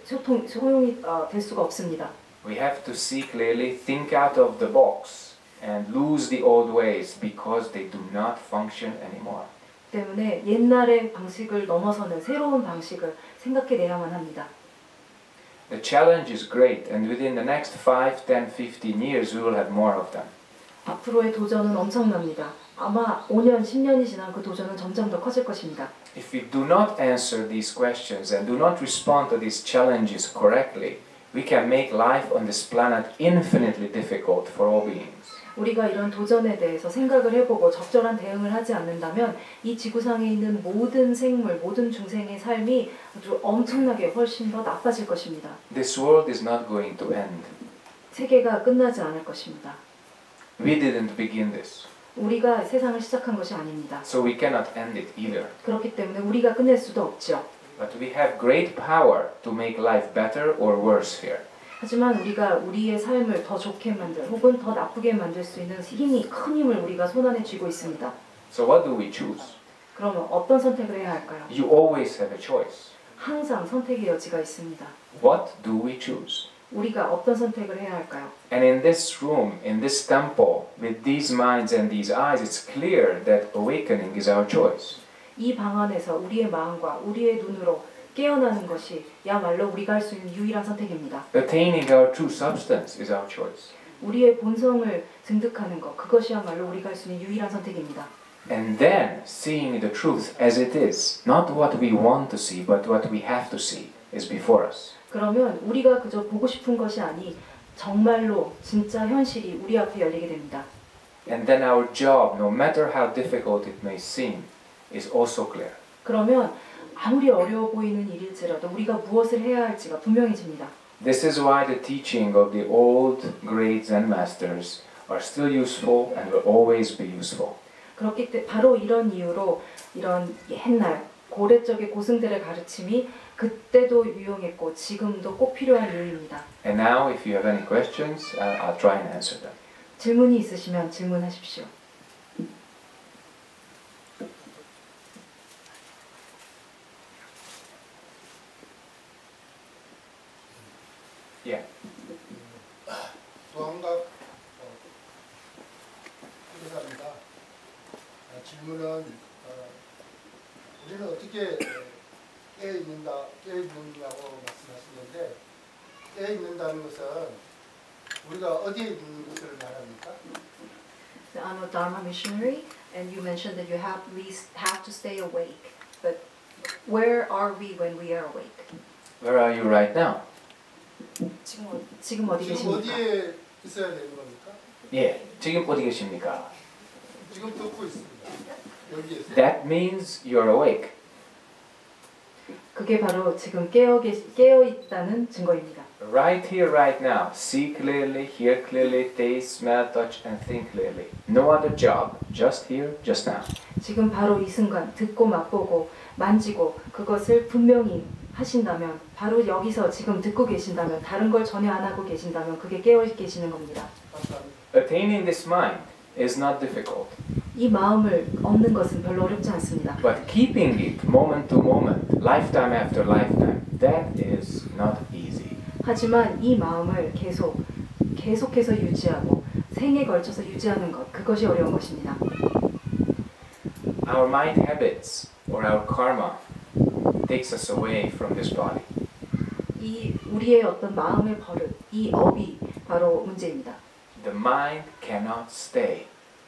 소용이 될 수가 없습니다. We have to see clearly, think out of the box and lose the old ways because they do not function anymore. 때문에 옛날의 방식을 넘어서는 새로운 방식을 생각해내야만 합니다. The challenge is great and within the next 5, 10, 15 years we will have more of them. 앞으로의 도전은 엄청납니다. 아마 5년, 10년이 지난 그 도전은 점점 더 커질 것입니다. If we do not answer these questions and do not respond to these challenges correctly, we can make life on this planet infinitely difficult for all beings. 우리가 이런 도전에 대해서 생각을 해보고 적절한 대응을 하지 않는다면 이 지구상에 있는 모든 생물, 모든 중생의 삶이 아주 엄청나게 훨씬 더 나빠질 것입니다. This world is not going to end. 세계가 끝나지 않을 것입니다. We didn't begin this. 우리가 세상을 시작한 것이 아닙니다. So we cannot end it either. 그렇기 때문에 우리가 끝낼 수도 없죠. But we have great power to make life better or worse here. 하지만 우리가 우리의 삶을 더 좋게 만들 혹은 더 나쁘게 만들 수 있는 큰 힘을 우리가 손안에 쥐고 있습니다. So what do we choose? 그러면 어떤 선택을 해야 할까요? You always have a choice. 항상 선택의 여지가 있습니다. What do we choose? 우리가 어떤 선택을 해야 할까요? And in this room, in this temple, with these minds and these eyes, it's clear that awakening is our choice. 이 방 안에서 우리의 마음과 우리의 눈으로 깨어나는 것이 야말로 우리가 할 수 있는 유일한 선택입니다. Attaining our true substance is our choice. 우리의 본성을 증득하는 것, 그것이야말로 우리가 할 수 있는 유일한 선택입니다. And then seeing the truth as it is, not what we want to see, but what we have to see, is before us. 그러면 우리가 그저 보고 싶은 것이 아니 정말로 진짜 현실이 우리 앞에 열리게 됩니다. And then our job, no matter how difficult it may seem, is also clear. 그러면 아무리 어려워 보이는 일일지라도 우리가 무엇을 해야 할지가 분명해집니다. This is why the teaching of the old greats and masters are still useful and will always be useful. 그렇기 때문에 바로 이런 이유로 이런 옛날 고래 쪽의 고승들의 가르침이 그때도 유용했고 지금도 꼭 필요한 이유입니다. And now, if you have any questions, I'll try and answer them. 질문이 있으시면 질문하십시오. Yeah. 도항각 회사입니다. 질문은 우리는 어떻게 깨어있느냐고 말씀하시는데 깨어있는다는 것은 우리가 어디에 있는 것을 말합니까? I'm a Dharma missionary, and you mentioned that you have to stay awake. But where are we when we are awake? Where are you right now? 지금 어디 지금 계십니까? 어디에 있어야 되는 겁니까? 예, 지금 어디 계십니까? 지금 듣고 있습니다. 여기에서. That means you're awake. 그게 바로 지금 깨어 있다는 증거입니다. Right here, right now. See clearly, hear clearly, taste, smell, touch, and think clearly. No other job. Just here, just now. 지금 바로 이 순간 듣고 맛보고 만지고 그것을 분명히 하신다면 바로 여기서 지금 듣고 계신다면 다른 걸 전혀 안 하고 계신다면 그게 깨어 계시는 겁니다. 감사합니다. Attaining this mind is not difficult. 이 마음을 얻는 것은 별로 어렵지 않습니다. But keeping it moment to moment, lifetime after lifetime, that is not easy. 하지만 이 마음을 계속해서 유지하고 생에 걸쳐서 유지하는 것 그것이 어려운 것입니다. Our mind habits or our karma takes us away from this body. 이 우리의 어떤 마음의 버릇, 이 업이 바로 문제입니다. The mind cannot stay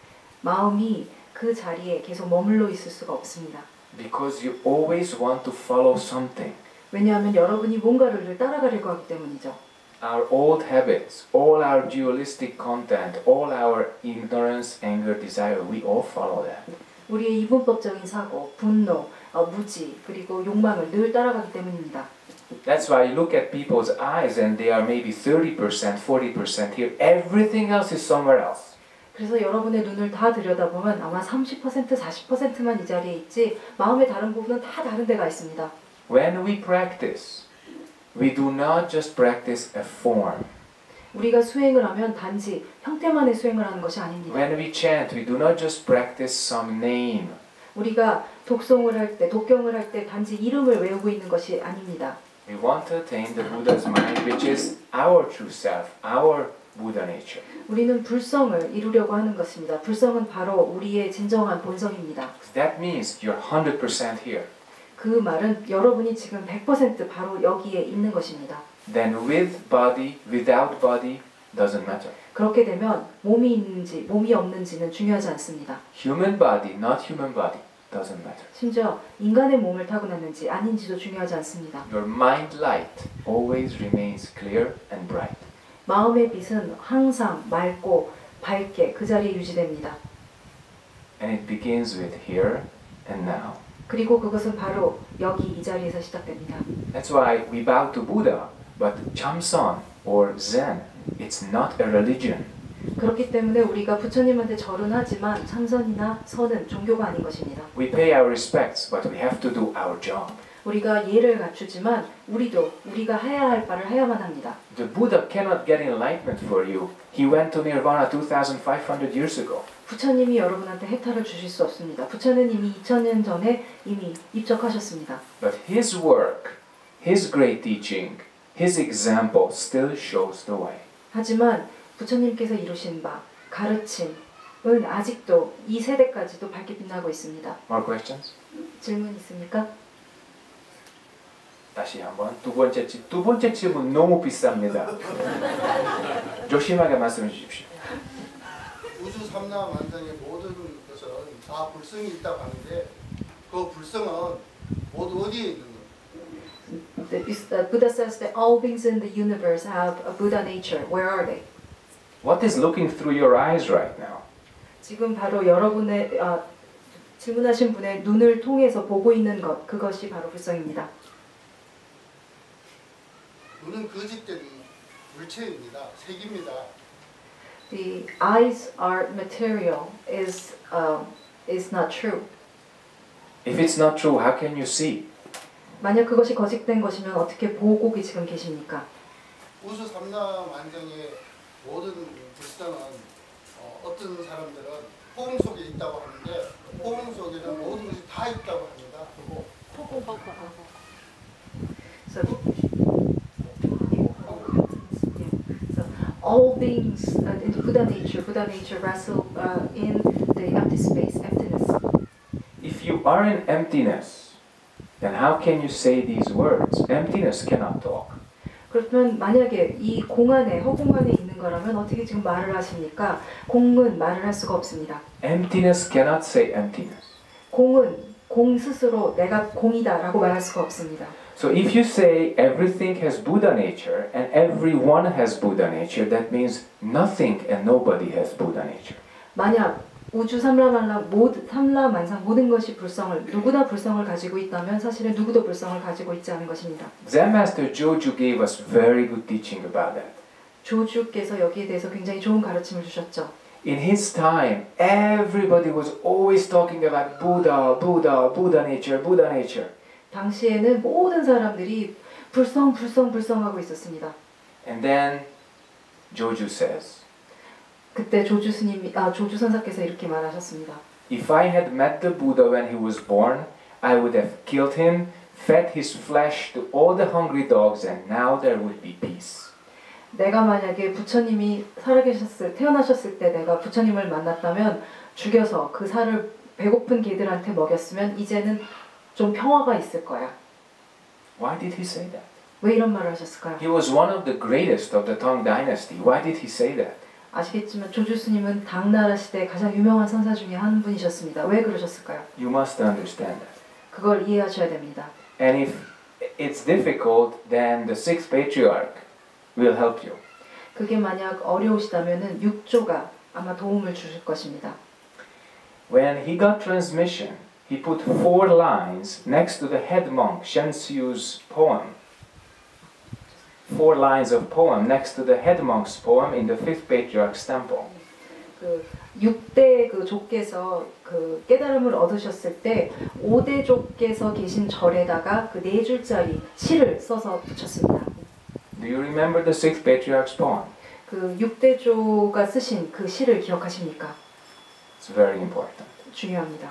마음이 그 자리에 계속 머물러 있을 수가 없습니다. because you always want to follow something. 왜냐하면 여러분이 뭔가를 따라가려고 하기 때문이죠. Our old habits, all our dualistic content, all our ignorance, anger, desire, we all follow that. 우리의 이분법적인 사고, 분노, 무지, 그리고 욕망을 늘 따라가기 때문입니다. That's why you look at people's eyes and they are maybe 30%, 40% here. Everything else is somewhere else. 그래서 여러분의 눈을 다 들여다보면 아마 30%, 40%만 이 자리에 있지 마음의 다른 부분은 다 다른 데가 있습니다. When we practice, we do not just practice a form. 우리가 수행을 하면 단지 형태만의 수행을 하는 것이 아닙니다. When we chant, we do not just practice some name. 우리가 독송을 할 때, 독경을 할 때 단지 이름을 외우고 있는 것이 아닙니다. We want to attain the Buddha's mind, which is our true self, our Buddha nature. 우리는 불성을 이루려고 하는 것입니다. 불성은 바로 우리의 진정한 본성입니다. That means you're 100% here. 그 말은 여러분이 지금 100% 바로 여기에 있는 것입니다. Then with body, without body, doesn't matter. 그렇게 되면 몸이 있는지 몸이 없는지는 중요하지 않습니다. Human body, not human body, doesn't matter. 심지어 인간의 몸을 타고났는지 아닌지도 중요하지 않습니다. Your mind light always remains clear and bright. 마음의 빛은 항상 맑고 밝게 그 자리에 유지됩니다. And it begins with here and now. 그리고 그것은 바로 여기 이 자리에서 시작됩니다. That's why we bow to Buddha, but Chamson or Zen, it's not a religion. 그렇기 때문에 우리가 부처님한테 절은 하지만 참선이나 선은 종교가 아닌 것입니다. We pay our respects, but we have to do our job. 우리가 예를 갖추지만 우리가 해야 할 바를 해야만 합니다. The Buddha cannot get enlightenment for you. He went to Nirvana 2,500 years ago. 부처님이 여러분한테 해탈을 주실 수 없습니다. 부처는 이미 2000년 전에 이미 입적하셨습니다. But his work, his great teaching, his example still shows the way. 하지만 부처님께서 이루신 바, 가르침은 아직도 이 세대까지도 밝게 빛나고 있습니다. More questions? 질문 있습니까? 다시 한번 두 번째 질문 너무 비쌉니다. 조심하게 말씀해 주십시오. 우주 삼라 만상의 모든 것은 다 불성이 있다고 하는데 그 불성은 모두 어디에 있는 거예요? The Buddha says that all beings in the universe have a Buddha nature. Where are they? What is looking through your eyes right now? 지금 바로 여러분의 질문하신 분의 눈을 통해서 보고 있는 것, 그것이 바로 불성입니다. 눈은 거짓된 물체입니다. 색입니다. The eyes are material is not true. If it's not true, how can you see? 만약 그것이 거짓된 것이면 어떻게 보고 지금 계십니까? 우주 삼라만장의 모든 불성은 어떤 사람들은 포옹 속에 있다고 하는데 포옹 속에는 모든 것이 다 있다고 합니다. So, all beings in the Buddha nature wrestle in the empty space, emptiness. If you are in emptiness, then how can you say these words? Emptiness cannot talk. 그렇다면 만약에 이 공안에 허공안에 있는 거라면 어떻게 지금 말을 하십니까? 공은 말을 할 수가 없습니다. Emptiness cannot say emptiness. 공은 공 스스로 내가 공이다라고 말할 수가 없습니다. So if you say everything has Buddha nature and everyone has Buddha nature, that means nothing and nobody has Buddha nature. 만약 우주 삼라만상 모든 것이 불성을 누구나 불성을 가지고 있다면 사실은 누구도 불성을 가지고 있지 않은 것입니다. Zen Master Joju gave us very good teaching about that. 조주께서 여기에 대해서 굉장히 좋은 가르침을 주셨죠. In his time, everybody was always talking about Buddha, Buddha, Buddha nature, Buddha nature. 당시에는 모든 사람들이 불성하고 있었습니다. And then Joju says, 그때 조주 선사께서 이렇게 말하셨습니다. if I had met the Buddha when he was born, I would have killed him, fed his flesh to all the hungry dogs, and now there would be peace. 내가 만약에 부처님이 태어나셨을 때 내가 부처님을 만났다면 죽여서 그 살을 배고픈 개들한테 먹였으면 이제는 좀 평화가 있을 거야. Why did he say that? 왜 이런 말을 하셨을까요? He was one of the greatest of the Tang dynasty. Why did he say that? 아시겠지만 조주 스님은 당나라 시대 가장 유명한 선사 중에 한 분이셨습니다. 왜 그러셨을까요? You must understand that. 그걸 이해하셔야 됩니다. And if it's difficult, then the sixth patriarch will help you. 그게 만약 어려우시다면은 육조가 아마 도움을 주실 것입니다. When he got transmission, he put 4 lines next to the head monk Shensu's poem. 4 lines of poem next to the head monk's poem in the fifth patriarch's temple. 그 6대 그 족께서 그 깨달음을 얻으셨을 때 5대 족께서 계신 절에다가 그 4줄짜리 시를 써서 붙였습니다. Do you remember the sixth patriarch's poem? 그 6대 조가 쓰신 그 시를 기억하십니까? It's very important. 중요합니다.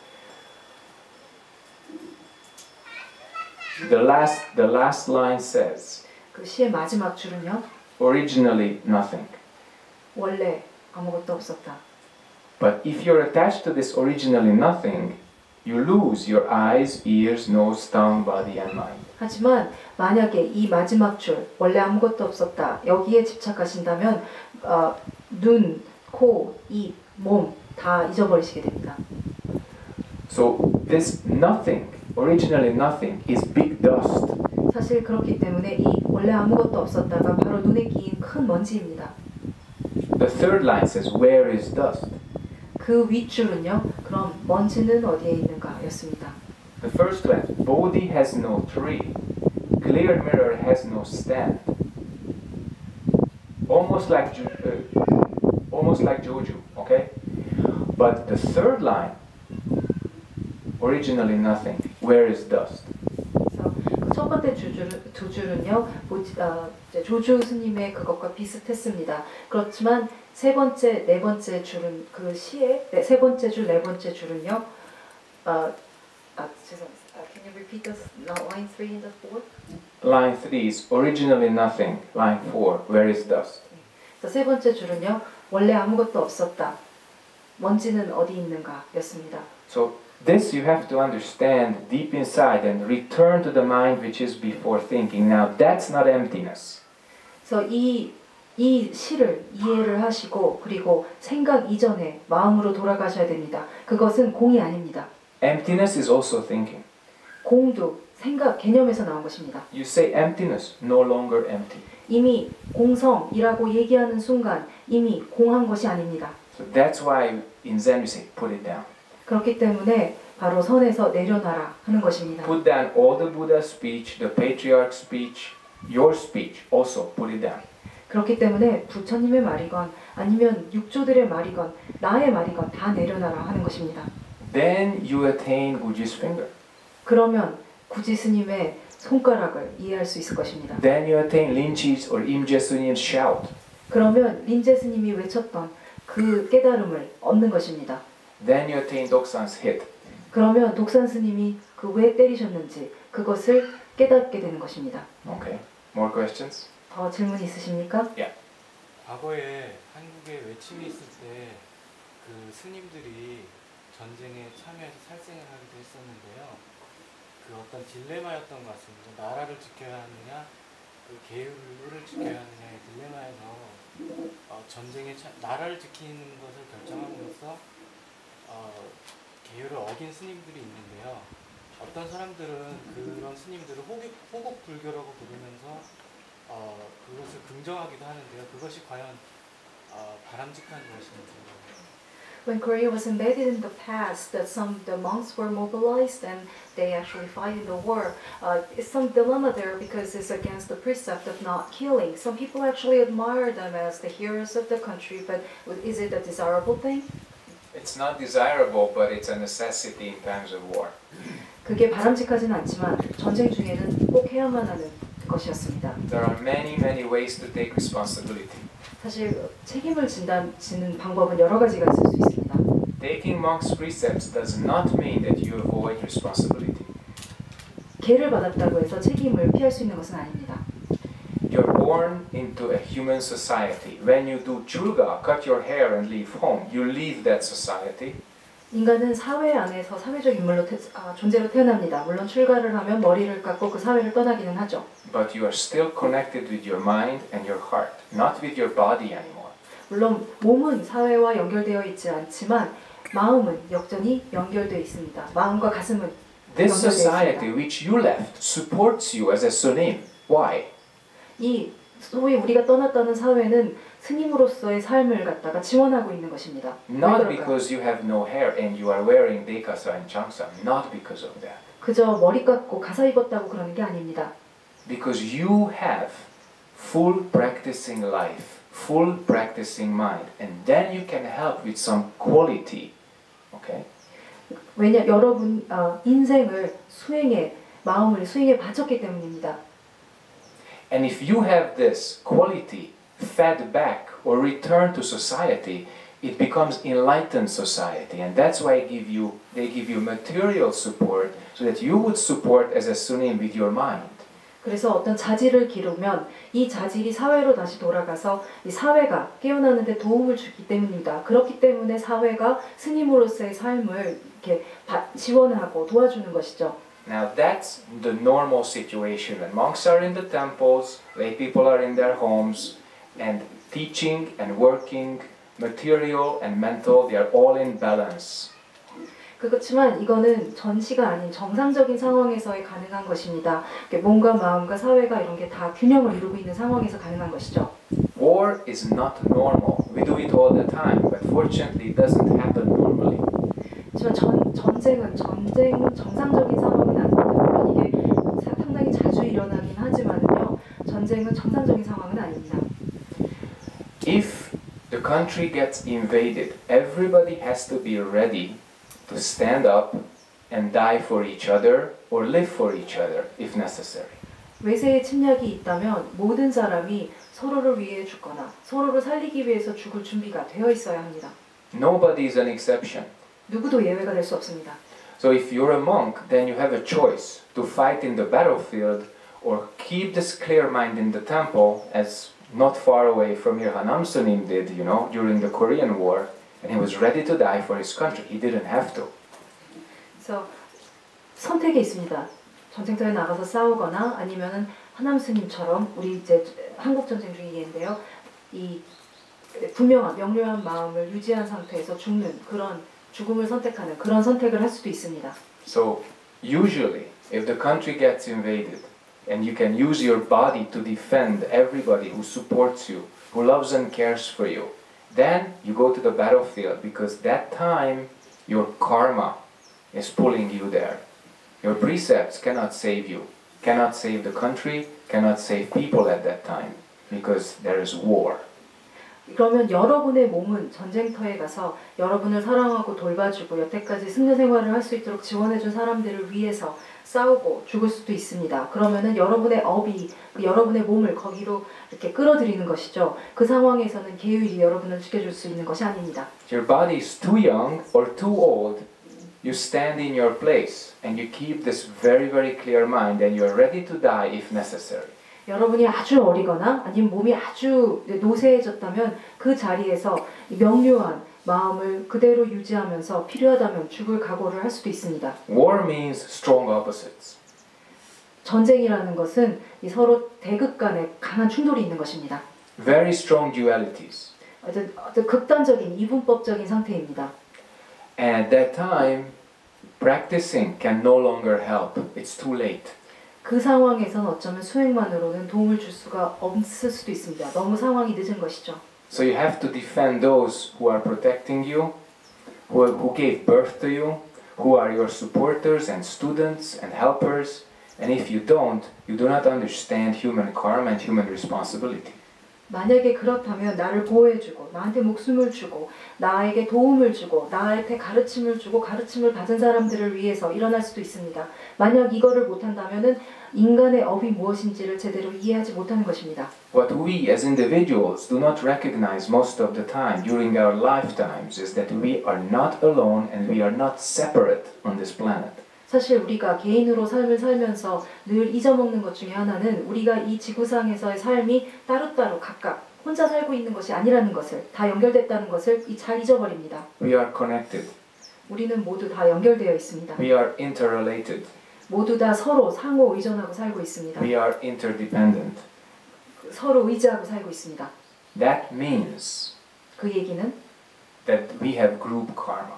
The last line says, 그 시의 마지막 줄은요. originally nothing. 원래 아무것도 없었다. But if you're attached to this originally nothing, you lose your eyes, ears, nose, tongue, body, and mind. 하지만 만약에 이 마지막 줄 원래 아무것도 없었다. 여기에 집착하신다면 눈, 코, 입, 몸 다 잊어버리시게 됩니다. So this nothing, originally nothing, is big dust. 사실 그렇기 때문에 이 원래 아무것도 없었다가 바로 눈에 끼인 큰 먼지입니다. The third line says, where is dust? 그 윗줄은요. 그럼 먼지는 어디에 있는가 였습니다. The first one, Bodhi has no tree, clear mirror has no stand. Almost like Joju, okay? But the third line, originally nothing, where is dust? 그래서 첫 번째 두 줄은요. 조주 스님의 그것과 비슷했습니다. 그렇지만 세 번째, 네 번째 줄은 그 시의 세 번째 줄, 네 번째 줄은요. 죄송합니다. Can you repeat this? Line 3 and 4? Line 3 is originally nothing. Line 4, where is dust? 세 번째 줄은요. 원래 아무것도 없었다. 먼지는 어디 있는가 였습니다. So this you have to understand deep inside and return to the mind which is before thinking. Now that's not emptiness. 그래서 이 시를 이해를 하시고 그리고 생각 이전에 마음으로 돌아가셔야 됩니다. 그것은 공이 아닙니다. Emptiness is also thinking. 공도 생각 개념에서 나온 것입니다. You say emptiness, no longer empty. 이미 공성이라고 얘기하는 순간 이미 공한 것이 아닙니다. So that's why in Zen we say put it down. 그렇기 때문에 바로 선에서 내려놔라 하는 것입니다. Put down all the Buddha's speech, the patriarch's speech, your speech, also put it down. 그렇기 때문에 부처님의 말이건 아니면 육조들의 말이건 나의 말이건 다 내려놔라 하는 것입니다. then you attain Guji's finger. 그러면 구지 스님의 손가락을 이해할 수 있을 것입니다. Then you attain Rinchi's or Imje Sunim's shout. 그러면 린제 스님이 외쳤던 그 깨달음을 얻는 것입니다. Then you attain Doksan's hit. 그러면 독산 스님이 그 왜 때리셨는지 그것을 깨닫게 되는 것입니다. Okay. More questions? 더 질문 있으십니까? 과거에 한국에 외침이 있을 때 그 스님들이 전쟁에 참여해서 살생을 하기도 했었는데요. 그 어떤 딜레마였던 것 같습니다. 나라를 지켜야 하느냐, 그 계율을 지켜야 하느냐의 딜레마에서 전쟁에 나라를 지키는 것을 결정함으로써 계율을 어긴 스님들이 있는데요. 어떤 사람들은 그런 스님들을 호국 불교라고 부르면서 그것을 긍정하기도 하는데요. 그것이 과연 바람직한 것인지. When Korea was invaded in the past, that the monks were mobilized and they actually fight in the war. It's some dilemma there because it's against the precept of not killing. Some people actually admire them as the heroes of the country, but is it a desirable thing? It's not desirable, but it's a necessity in times of war. 그게 바람직하지는 않지만 전쟁 중에는 꼭 해야만 하는 것이었습니다. There are many, many ways to take responsibility. 사실 책임을 지는 방법은 여러 가지가 있을 수 있습니다. Taking monks' precepts does not mean that you avoid responsibility. 계를 받았다고 해서 책임을 피할 수 있는 것은 아닙니다. You're born into a human society. When you do chulga, cut your hair and leave home, you leave that society. 인간은 사회 안에서 사회적 인물로 존재로 태어납니다. 물론 출가를 하면 머리를 깎고 그 사회를 떠나기는 하죠. But you are still connected with your mind and your heart, not with your body anymore. 물론 몸은 사회와 연결되어 있지 않지만 마음은 여전히 연결되어 있습니다. 마음과 가슴은 This 연결되어 society 있습니다. which you left supports you as a sunim. Why? 이 소위 우리가 떠났다는 사회는 스님으로서의 삶을 갖다가 지원하고 있는 것입니다. Not because you have no hair and you are wearing dekasa and changsam. Not because of that. 그저 머리 깎고 가사 입었다고 그러는 게 아닙니다. Because you have full practicing life, full practicing mind, and then you can help with some quality. Okay? 왜냐 여러분 인생을 마음을 수행에 바쳤기 때문입니다. And if you have this quality fed back or returned to society, it becomes enlightened society, and that's why they give you material support so that you would support as a sunim with your mind. 그래서 어떤 자질을 기르면 이 자질이 사회로 다시 돌아가서 이 사회가 깨어나는 데 도움을 주기 때문입니다. 그렇기 때문에 사회가 스님으로서의 삶을 이렇게 지원하고 도와주는 것이죠. Now that's the normal situation. When monks are in the temples, lay people are in their homes, and teaching and working, material and mental, they are all in balance. 그렇지만 이거는 전시가 아닌 정상적인 상황에서의 가능한 것입니다. 몸과 마음과 사회가 이런 게 다 균형을 이루고 있는 상황에서 가능한 것이죠. War is not normal. We do it all the time, but fortunately it doesn't happen normally. 하지만 전쟁은 정상적인 상황은 아닙니다. 물론 이게 상당히 자주 일어나긴 하지만요. 전쟁은 정상적인 상황은 아닙니다. If the country gets invaded, everybody has to be ready to stand up and die for each other or live for each other if necessary. 외세의 침략이 있다면 모든 사람이 서로를 위해 죽거나 서로를 살리기 위해서 죽을 준비가 되어 있어야 합니다. Nobody is an exception. 누구도 예외가 될 수 없습니다. So if you're a monk, then you have a choice to fight in the battlefield or keep this clear mind in the temple, as not far away from here Hanam Sunim did, during the Korean War, and he was ready to die for his country. He didn't have to. 그래서 선택이 있습니다. 전쟁터에 나가서 싸우거나 아니면은 하남 스님처럼 우리 이제 한국 전쟁 중의 예인데요. 이 분명한 명료한 마음을 유지한 상태에서 죽는 그런 죽음을 선택하는 그런 선택을 할 수도 있습니다. So usually, if the country gets invaded, and you can use your body to defend everybody who supports you, who loves and cares for you, then you go to the battlefield because that time your karma is pulling you there. Your precepts cannot save you, cannot save the country, cannot save people at that time because there is war. 그러면 여러분의 몸은 전쟁터에 가서 여러분을 사랑하고 돌봐주고 여태까지 승려 생활을 할 수 있도록 지원해준 사람들을 위해서 싸우고 죽을 수도 있습니다. 그러면은 여러분의 업이 여러분의 몸을 거기로 이렇게 끌어들이는 것이죠. 그 상황에서는 계율이 여러분을 지켜줄 수 있는 것이 아닙니다. Your body is too young or too old. You stand in your place and you keep this very, very clear mind that you are ready to die if necessary. 여러분이 아주 어리거나 아니면 몸이 아주 노쇠해졌다면 그 자리에서 명료한 마음을 그대로 유지하면서 필요하다면 죽을 각오를 할 수도 있습니다. War means strong opposites. 전쟁이라는 것은 이 서로 대극 간에 강한 충돌이 있는 것입니다. Very strong dualities. 아주 극단적인 이분법적인 상태입니다. And at that time, practicing can no longer help. It's too late. 그 상황에서는 어쩌면 수행만으로는 도움을 줄 수가 없을 수도 있습니다. 너무 상황이 늦은 것이죠. So you have to defend those who are protecting you, who gave birth to you, who are your supporters and students and helpers. And if you don't, you do not understand human karma and human responsibility. 만약에 그렇다면 나를 보호해주고 나한테 목숨을 주고 나에게 도움을 주고 나한테 가르침을 주고 가르침을 받은 사람들을 위해서 일어날 수도 있습니다. 만약 이거를 못한다면 인간의 업이 무엇인지를 제대로 이해하지 못하는 것입니다. What we as individuals do not recognize most of the time during our lifetimes is that we are not alone and we are not separate on this planet. 사실 우리가 개인으로 삶을 살면서 늘 잊어먹는 것 중에 하나는 우리가 이 지구상에서의 삶이 따로따로 각각 혼자 살고 있는 것이 아니라는 것을, 다 연결됐다는 것을 잘 잊어버립니다. We are connected. 우리는 모두 다 연결되어 있습니다. We are interrelated. 모두 다 서로 상호 의존하고 살고 있습니다. We are interdependent. 서로 의지하고 살고 있습니다. That means 그 얘기는 that we have group karma.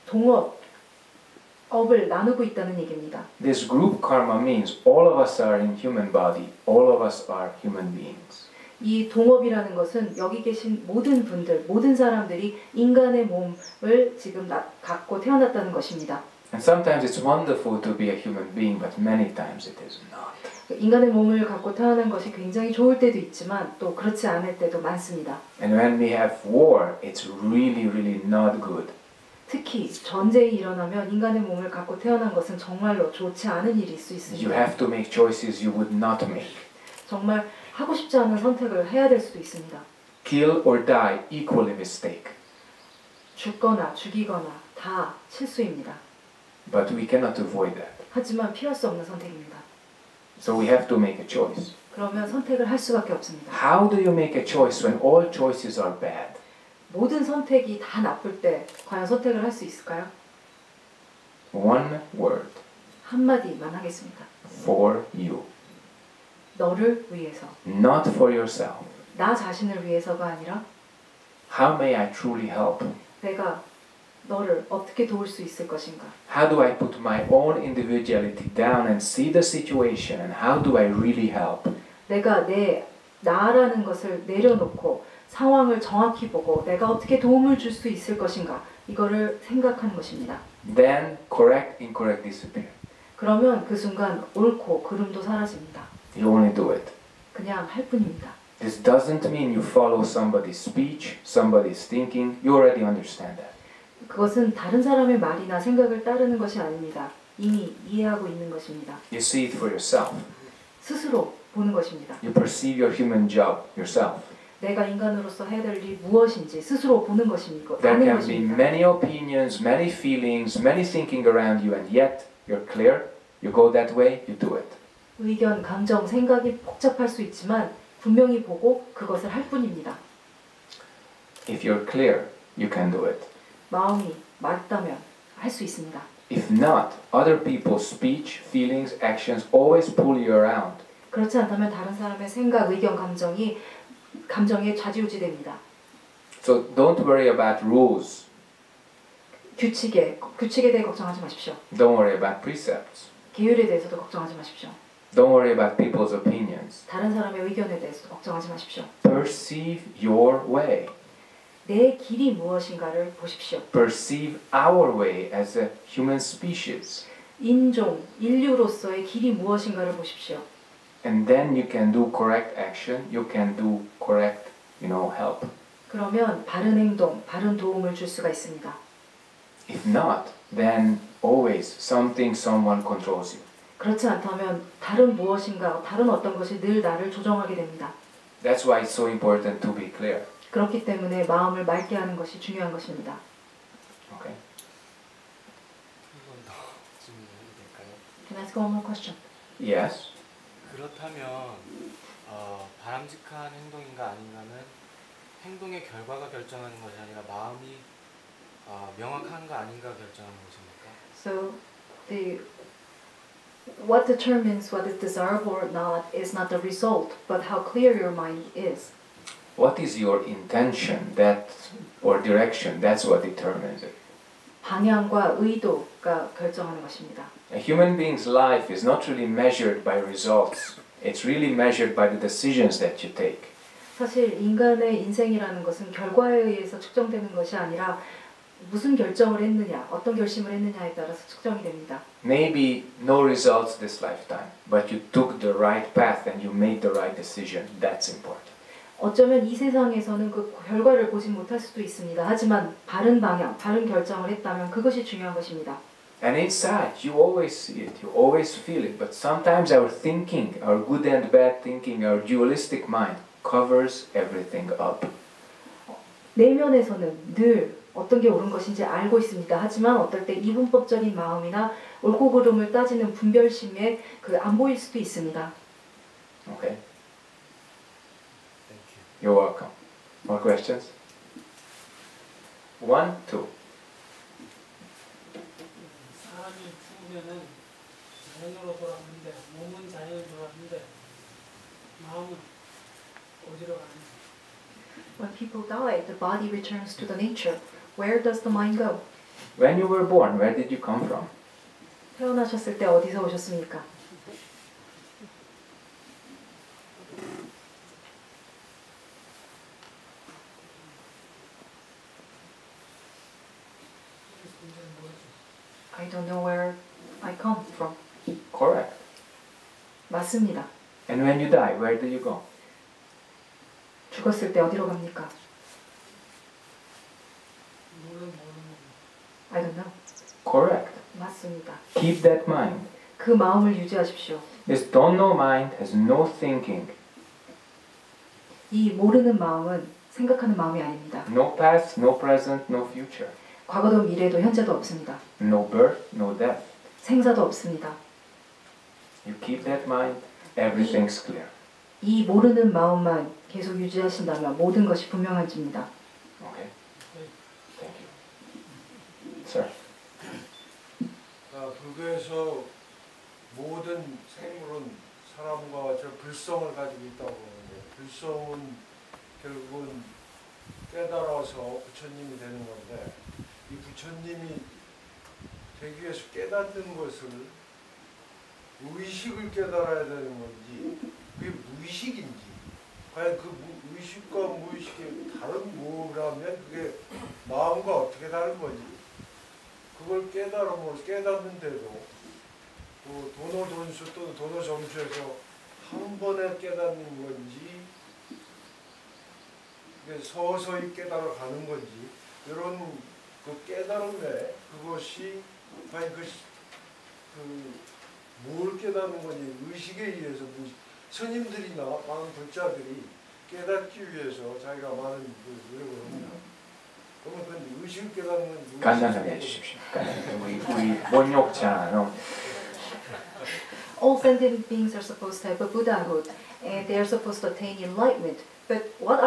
업을 나누고 있다는 얘기입니다. This group karma means all of us are in human body, all of us are human beings. 이 동업이라는 것은 여기 계신 모든 분들, 모든 사람들이 인간의 몸을 지금 갖고 태어났다는 것입니다. And sometimes it's wonderful to be a human being, but many times it is not. 인간의 몸을 갖고 태어난 것이 굉장히 좋을 때도 있지만 또 그렇지 않을 때도 많습니다. And when we have war, it's really, really not good. 특히 전쟁이 일어나면 인간의 몸을 갖고 태어난 것은 정말로 좋지 않은 일일 수 있습니다. You have to make choices you would not make. 정말 하고 싶지 않은 선택을 해야 될 수도 있습니다. Kill or die, equally mistake. 죽거나 죽이거나 다 실수입니다. But we cannot avoid that. 하지만 피할 수 없는 선택입니다. So we have to make a choice. 그러면 선택을 할 수밖에 없습니다. How do you make a choice when all choices are bad? 모든 선택이 다 나쁠 때 과연 선택을 할 수 있을까요? One word. 한마디만 하겠습니다. For you. 너를 위해서. Not for yourself. 나 자신을 위해서가 아니라 How may I truly help? 내가 너를 어떻게 도울 수 있을 것인가? How do I put my own individuality down and see the situation and how do I really help? 내가 나라는 것을 내려놓고 상황을 정확히 보고 내가 어떻게 도움을 줄 수 있을 것인가? 이거를 생각하는 것입니다. Then correct, incorrect disappear. 그러면 그 순간 옳고 그름도 사라집니다. You only do it. 그냥 할 뿐입니다. This doesn't mean you follow somebody's speech, somebody's thinking. You already understand that. 그것은 다른 사람의 말이나 생각을 따르는 것이 아닙니다. 이미 이해하고 있는 것입니다. You see it for yourself. 스스로 보는 것입니다. You perceive your human job yourself. 내가 인간으로서 해야 될 일이 무엇인지 스스로 보는 것입니다. There 아는 can be 것입니다. many opinions, many feelings, many thinking around you and yet you're clear. You go that way, you do it. 의견, 감정, 생각이 복잡할 수 있지만 분명히 보고 그것을 할 뿐입니다. If you're clear, you can do it. 마음이 맞다면 할 수 있습니다. If not, other people's speech, feelings, actions always pull you around. 그렇지 않다면 다른 사람의 생각, 의견, 감정에 좌지우지됩니다. So don't worry about rules. 규칙에 대해 걱정하지 마십시오. Don't worry about precepts. 계율에 대해서도 걱정하지 마십시오. Don't worry about people's opinions. 다른 사람의 의견에 대해서도 걱정하지 마십시오. Perceive your way. 내 길이 무엇인가를 보십시오. Perceive our way as a human species. 인류로서의 길이 무엇인가를 보십시오. And then you can do correct action, you can do correct, help. 그러면 바른 행동, 바른 도움을 줄 수가 있습니다. If not, then always something, someone controls you. 그렇지 않다면 다른 무엇인가, 다른 어떤 것이 늘 나를 조정하게 됩니다. That's why it's so important to be clear. 그렇기 때문에 마음을 맑게 하는 것이 중요한 것입니다. Okay. 한 번 더 질문해도 될까요? Can I ask one more question? Yes. 그렇다면 바람직한 행동인가 아닌가는 행동의 결과가 결정하는 것이 아니라 마음이 명확한가 아닌가 결정하는 것입니까? So what determines what is desirable or not is not the result, but how clear your mind is. What is your intention, that or direction? That's what determines it. 방향과 의도가 결정하는 것입니다. A human being's life is not really measured by results. It's really measured by the decisions that you take. 사실 인간의 인생이라는 것은 결과에 의해서 측정되는 것이 아니라 무슨 결정을 했느냐, 어떤 결심을 했느냐에 따라서 측정이 됩니다. Maybe no results this lifetime, but you took the right path and you made the right decision. That's important. 어쩌면 이 세상에서는 그 결과를 보지 못할 수도 있습니다. 하지만 바른 방향, 바른 결정을 했다면 그것이 중요한 것입니다. And inside, you always see it, you always feel it, but sometimes our thinking, our good and bad thinking, our dualistic mind covers everything up. 내면에서는 늘 어떤 게 옳은 것인지 알고 있습니다. 하지만 어떨 때 이분법적인 마음이나 옳고 그름을 따지는 분별심에 안 보일 수도 있습니다. Okay? Thank you. You're welcome. More questions? 1, 2. 사람이 죽으면은 자연으로 돌아가는데 몸은 자연으로 돌아가는데 마음은 어디로 가는지. When people die, the body returns to the nature. Where does the mind go? When you were born, where did you come from? 태어나셨을 때 어디서 오셨습니까? I don't know where I come from. Correct. 맞습니다. And when you die, where do you go? 죽었을 때 어디로 갑니까? I don't know. Correct. 맞습니다. Keep that mind. 그 마음을 유지하십시오. This don't know mind has no thinking, 이 모르는 마음은 생각하는 마음이 아닙니다. no past, no present, no future, 과거도 미래도 현재도 없습니다. no birth, no death. 생사도 없습니다. You keep that mind, everything's clear. 이 모르는 마음만 계속 유지하신다면 모든 것이 분명해집니다. Okay? Thank you. Sir. 불교에서 모든 생물은 사람과 저 불성을 가지고 있다고 하는데 불성은 결국은 깨달아서 부처님이 되는 건데 이 부처님이 되기 위해서 깨닫는 것을 의식을 깨달아야 되는 건지 그게 무의식인지 과연 그 의식과 무의식이 다른 뭐라면 그게 마음과 어떻게 다른 건지 그걸 깨닫는데도 또 도노돈수 또는 도노점수에서 한 번에 깨닫는 건지 서서히 깨달아 가는 건지 이런 그 깨달음에 그것이 과연 뭘 깨닫는 건지 의식에 의해서 스님들이나 많은 불자들이 깨닫기 위해서 자기가 많은 노력을 합니다. 그러면 그 의식을 깨닫는 건 간단하게 해주십시오. 우리 원욕지 않아요. All sentient beings are supposed to have a Buddhahood and they are supposed to attain enlightenment. But what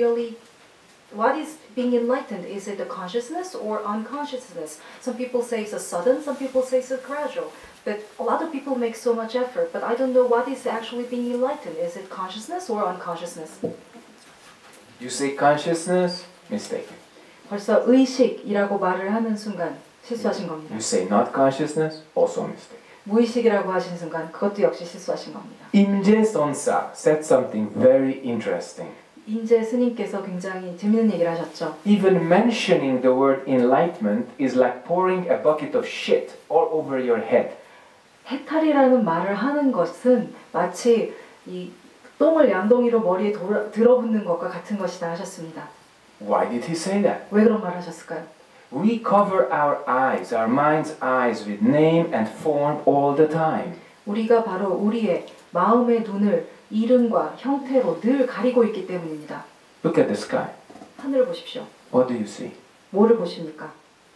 is being enlightened? Is it a consciousness or unconsciousness? Some people say it's a sudden, some people say it's a gradual. But a lot of people make so much effort, but I don't know what is actually being enlightened. Is it consciousness or unconsciousness? You say consciousness, mistaken. 벌써 의식이라고 말을 하는 순간 실수하신 겁니다. You say not consciousness, also mistake. 무의식이라고 하신 순간 그것도 역시 실수하신 겁니다. Imje Sonsa said something very interesting. 인제 스님께서 굉장히 재밌는 얘기를 하셨죠. Even mentioning the word enlightenment is like pouring a bucket of shit all over your head. 해탈이라는 말을 하는 것은 마치 이 똥을 양동이로 머리에 들어붙는 것과 같은 것이다 하셨습니다. Why did he say that? 왜 그런 말 하셨을까요? We cover our eyes, our mind's eyes with name and form all the time. 우리가 바로 우리의 마음의 눈을 이름과 형태로 늘 가리고 있기 때문입니다. Look at the sky. 하늘을 보십시오. What do you see? 뭐를 보십니까?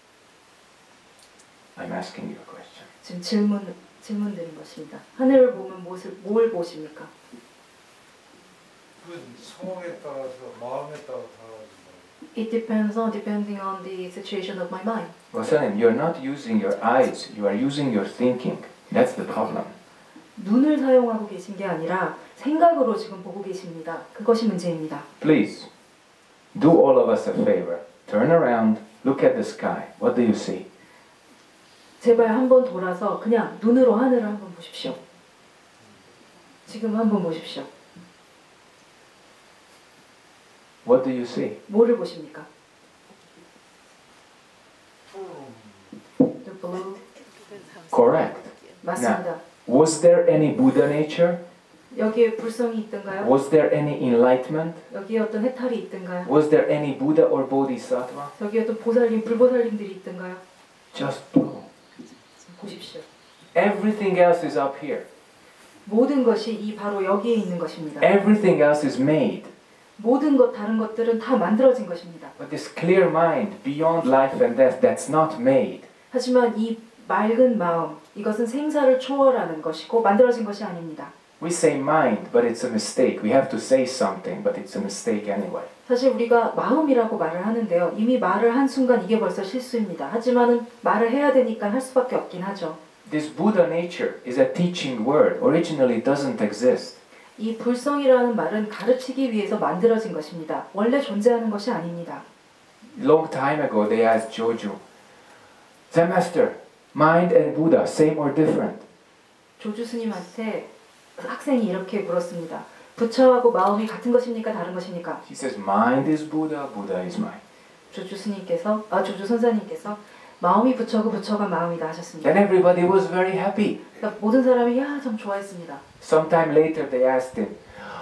I'm asking you a question. 지금 질문 드린 것입니다. 하늘을 보면 뭘 보십니까? 그 상황에 따라서 마음에 따라 달라진다. It depending on the situation of my mind. Wasanim, you're not using your eyes, you are using your thinking. That's the problem. 눈을 사용하고 계신 게 아니라 생각으로 지금 보고 계십니다. 그것이 문제입니다. Please, do all of us a favor. Turn around, look at the sky. What do you see? 제발 한번 돌아서 그냥 눈으로 하늘을 한번 보십시오. 지금 한번 보십시오. What do you see? 뭐를 보십니까? 푸른 The blue. Correct. 맞습니다. Was there any Buddha nature? 여기에 불성이 있던가요? Was there any enlightenment? 여기에 어떤 해탈이 있던가요? Was there any Buddha or Bodhisattva? 여기에 어떤 보살님, 불보살님들이 있던가요? Just blue. 보십시오. Everything else is up here. 모든 것이 바로 여기에 있는 것입니다. Everything else is made. 모든 다른 것들은 다 만들어진 것입니다. But this clear mind, beyond life and death, that's not made. 하지만 이 맑은 마음, 이것은 생사를 초월하는 것이고 만들어진 것이 아닙니다. We say mind, but it's a mistake. We have to say something, but it's a mistake anyway. 사실 우리가 마음이라고 말을 하는데요. 이미 말을 한 순간 이게 벌써 실수입니다. 하지만은 말을 해야 되니까 할 수밖에 없긴 하죠. This Buddha nature is a teaching word. Originally it doesn't exist. 이 불성이라는 말은 가르치기 위해서 만들어진 것입니다. 원래 존재하는 것이 아닙니다. Long time ago they asked Joju, Zen Master, mind and Buddha, same or different? 조주 스님한테 학생이 이렇게 물었습니다. 부처하고 마음이 같은 것입니까? 다른 것입니까? He says, mind is Buddha, Buddha is mind. 조주 선사님께서 마음이 부처고 부처가 마음이다 하셨습니다. Then everybody was very happy. 그러니까 모든 사람이 참 좋아했습니다. Sometime later they asked him,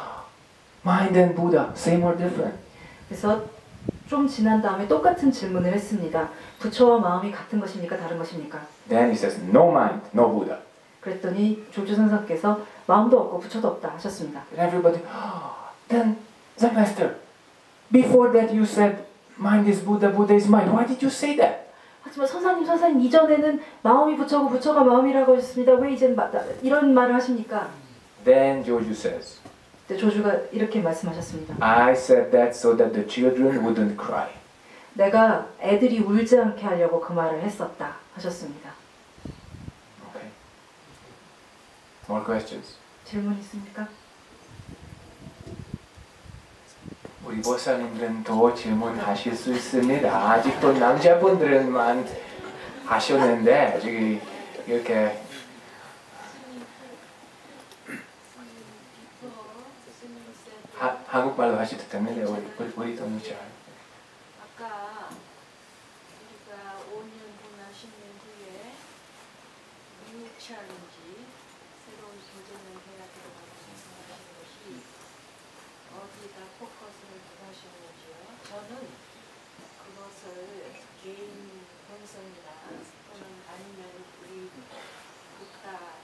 mind and Buddha, same or different? 그래서 좀 지난 다음에 똑같은 질문을 했습니다. 부처와 마음이 같은 것입니까? 다른 것입니까? Then he says, no mind, no Buddha. 그랬더니 조주 선사께서 마음도 없고 부처도 없다 하셨습니다. And everybody, then Zen Master, before that you said mind is Buddha, Buddha is mind. Why did you say that? 하지만 선사님 이전에는 마음이 부처고 부처가 마음이라고 하셨습니다. 왜 이젠 이런 말을 하십니까? Then Joju says, 조주가 이렇게 말씀하셨습니다. I said that so that the children wouldn't cry. 내가 애들이 울지 않게 하려고 그 말을 했었다 하셨습니다. Okay. More questions? 질문 있습니까? 우리 보사님들은 더 질문하실 수 있습니다. 아직도 남자분들만 하셨는데 저기 이렇게 한국말로 하셔도 됩니다. 우리 너무 잘. 아까 우리가 5년이나 10년 후에 뉴 챌린지 새로운 도전을 해야 된다고 생각하시는 것이 어디다 포커스를 두시는지요? 저는 그것을 개인 본성이나 또는 아니면 우리 국가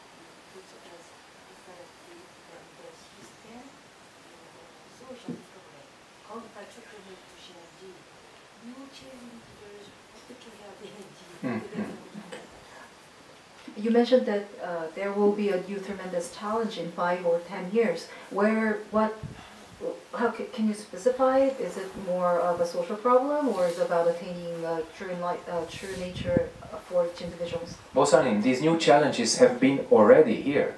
시스템 소셜 프로그램 거기다 초점을 두시는지 뉴 챌린지를 어떻게 해야 되는지 You mentioned that there will be a new tremendous challenge in 5 or 10 years. How can you specify it? Is it more of a social problem, or is it about attaining true nature for each individuals? 보사님, these new challenges have been already here.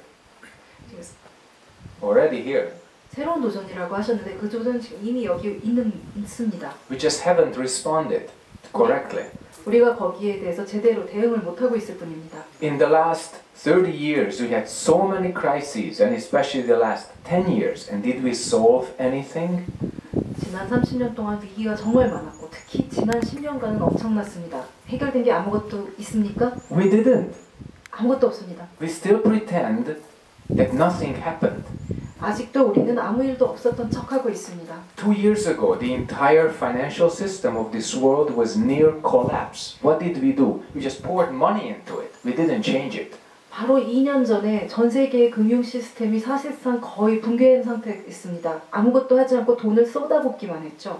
Already here. 새로운 도전이라고 하셨는데 그 도전 지금 이미 여기 있습니다. We just haven't responded correctly. 우리가 거기에 대해서 제대로 대응을 못하고 있을 뿐입니다. In the last 30 years, we had so many crises, and especially the last 10 years. And did we solve anything? 지난 30년 동안 위기가 정말 많았고 특히 지난 10년간은 엄청났습니다. 해결된 게 아무것도 있습니까? We didn't. 아무것도 없습니다. We still pretend that nothing happened. 아직도 우리는 아무 일도 없었던 척하고 있습니다. 2 years ago, the entire financial system of this world was near collapse. What did we do? We just poured money into it. We didn't change it. 바로 2년 전에 전 세계의 금융 시스템이 사실상 거의 붕괴한 상태에 있습니다. 아무것도 하지 않고 돈을 쏟아붓기만 했죠.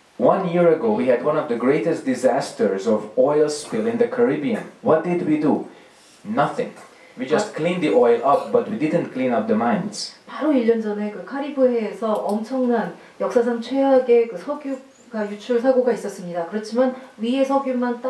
1 year ago, we had one of the greatest disasters of oil spill in the Caribbean. What did we do? Nothing. We just cleaned the oil up, but we didn't clean up the mines. 바로 1년 전에 그 카리브해에서 엄청난 역사상 최악의 그 석유가 유출 사고가 있었습니다. 그렇지만 위의 석유만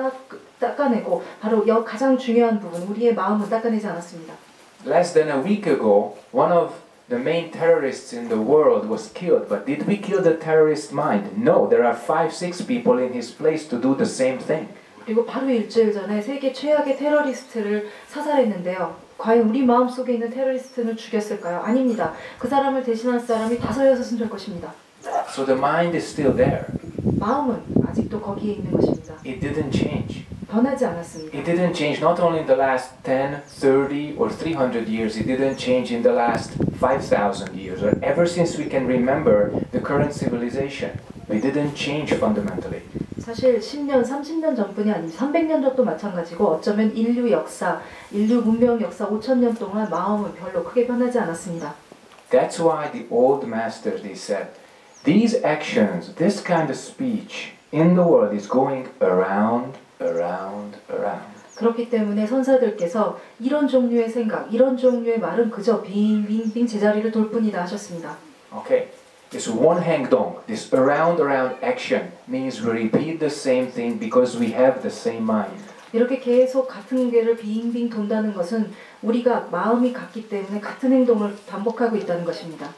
닦아내고 바로 가장 중요한 부분, 우리의 마음은 닦아내지 않았습니다. Less than a week ago, one of the main terrorists in the world was killed. But did we kill the terrorist mind? No, there are 5, 6 people in his place to do the same thing. 그리고 바로 일주일 전에 세계 최악의 테러리스트를 사살했는데요. 과연 우리 마음속에 있는 테러리스트는 죽였을까요? 아닙니다. 그 사람을 대신할 사람이 5, 6은 될 것입니다. So the mind is still there. 마음은 아직도 거기에 있는 것입니다. It didn't change. 변하지 않았습니다. It didn't change not only in the last 10, 30 or 300 years. It didn't change in the last 5,000 years or ever since we can remember the current civilization. We didn't change fundamentally. 사실 10년, 30년 전뿐이 아닙니다. 300년 전도 마찬가지고 어쩌면 인류 역사, 인류 문명 역사 5,000년 동안 마음은 별로 크게 변하지 않았습니다. That's why the old masters, they said, these actions, this kind of speech in the world is going around, around, around. 그렇기 때문에 선사들께서 이런 종류의 생각, 이런 종류의 말은 그저 빙빙빙 제자리를 돌 뿐이다 하셨습니다. Okay. This one 행동, this around action means we repeat the same thing because we have the same mind. 이렇게 계속 같은 게를 빙빙 돈다는 것은 우리가 마음이 같기 때문에 같은 행동을 반복하고 있다는 것입니다.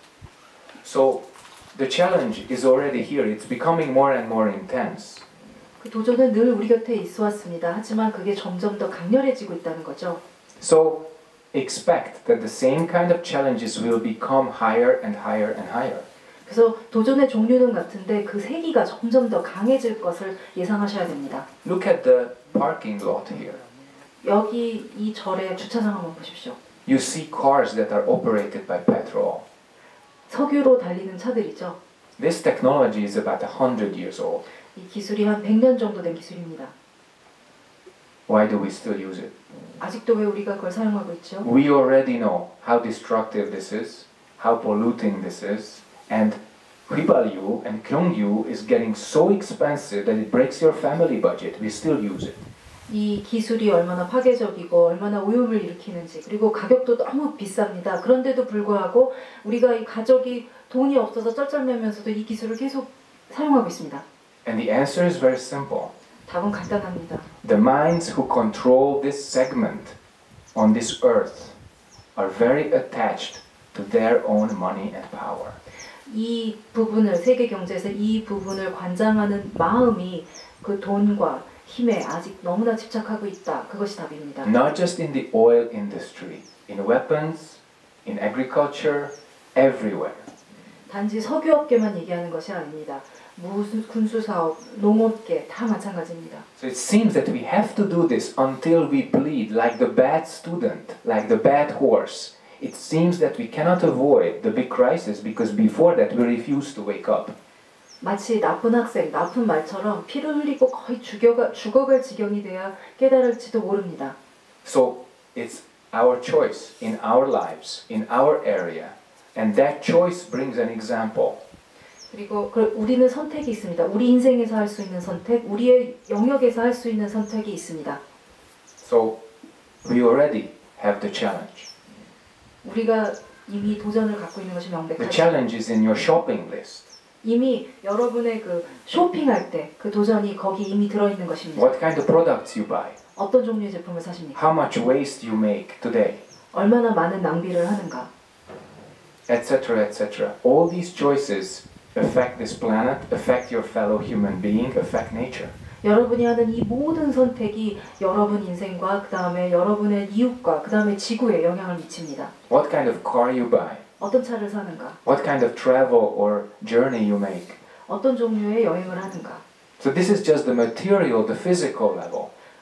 So the challenge is already here. It's becoming more and more intense. 그 도전은 늘 우리 곁에 있어 왔습니다. 하지만 그게 점점 더 강렬해지고 있다는 거죠. So expect that the same kind of challenges will become higher and higher and higher. 그래서 도전의 종류는 같은데 그 세기가 점점 더 강해질 것을 예상하셔야 됩니다. Look at the parking lot here. 여기 이 절의 주차장 한번 보십시오. You see cars that are operated by petrol. 석유로 달리는 차들이죠. This technology is about 100 years old. 이 기술이 한 100년 정도 된 기술입니다. Why do we still use it? 아직도 왜 우리가 그걸 사용하고 있죠? We already know how destructive this is, how polluting this is, and 휘발유 and 경유 is getting so expensive that it breaks your family budget. We still use it. 이 기술이 얼마나 파괴적이고 얼마나 오염을 일으키는지 그리고 가격도 너무 비쌉니다. 그런데도 불구하고 우리가 이 가족이 돈이 없어서 쩔쩔매면서도 이 기술을 계속 사용하고 있습니다. And the answer is very simple. 답은 간단합니다. The minds who control this segment on this earth are very attached to their own money and power. 이 부분을 세계 경제에서 이 부분을 관장하는 마음이 그 돈과 힘에 아직 너무나 집착하고 있다. 그것이 답입니다. Not just in the oil industry, in weapons, in agriculture, everywhere. 단지 석유업계만 얘기하는 것이 아닙니다. 무슨 군수사업, 농업계 다 마찬가지입니다. So it seems that we have to do this until we bleed, like the bad student, like the bad horse. It seems that we cannot avoid the big crisis because before that we refuse to wake up. 마치 나쁜 학생, 나쁜 말처럼 피를 흘리고 거의 죽어갈 지경이 돼야 깨달을지도 모릅니다. So it's our choice in our lives, in our area, and that choice brings an example. 그리고 우리는 선택이 있습니다. 우리 인생에서 할 수 있는 선택, 우리의 영역에서 할 수 있는 선택이 있습니다. So we already have the challenge. 우리가 이미 도전을 갖고 있는 것이 The 명백하죠. challenge is in your shopping list. 이미 여러분의 그 쇼핑할 때 그 도전이 거기 이미 들어있는 것입니다. What kind of products you buy? 어떤 종류의 제품을 사십니까? How much waste you make today? 얼마나 많은 낭비를 하는가? Etc. etc. All these choices affect this planet, affect your fellow human being, affect nature. 여러분이 하는 이 모든 선택이 여러분 인생과 그 다음에 여러분의 이웃과 그 다음에 지구에 영향을 미칩니다. What kind of car you buy? 어떤 차를 사는가? What kind of travel or journey you make? 어떤 종류의 여행을 하는가? So this is just the material, the physical level.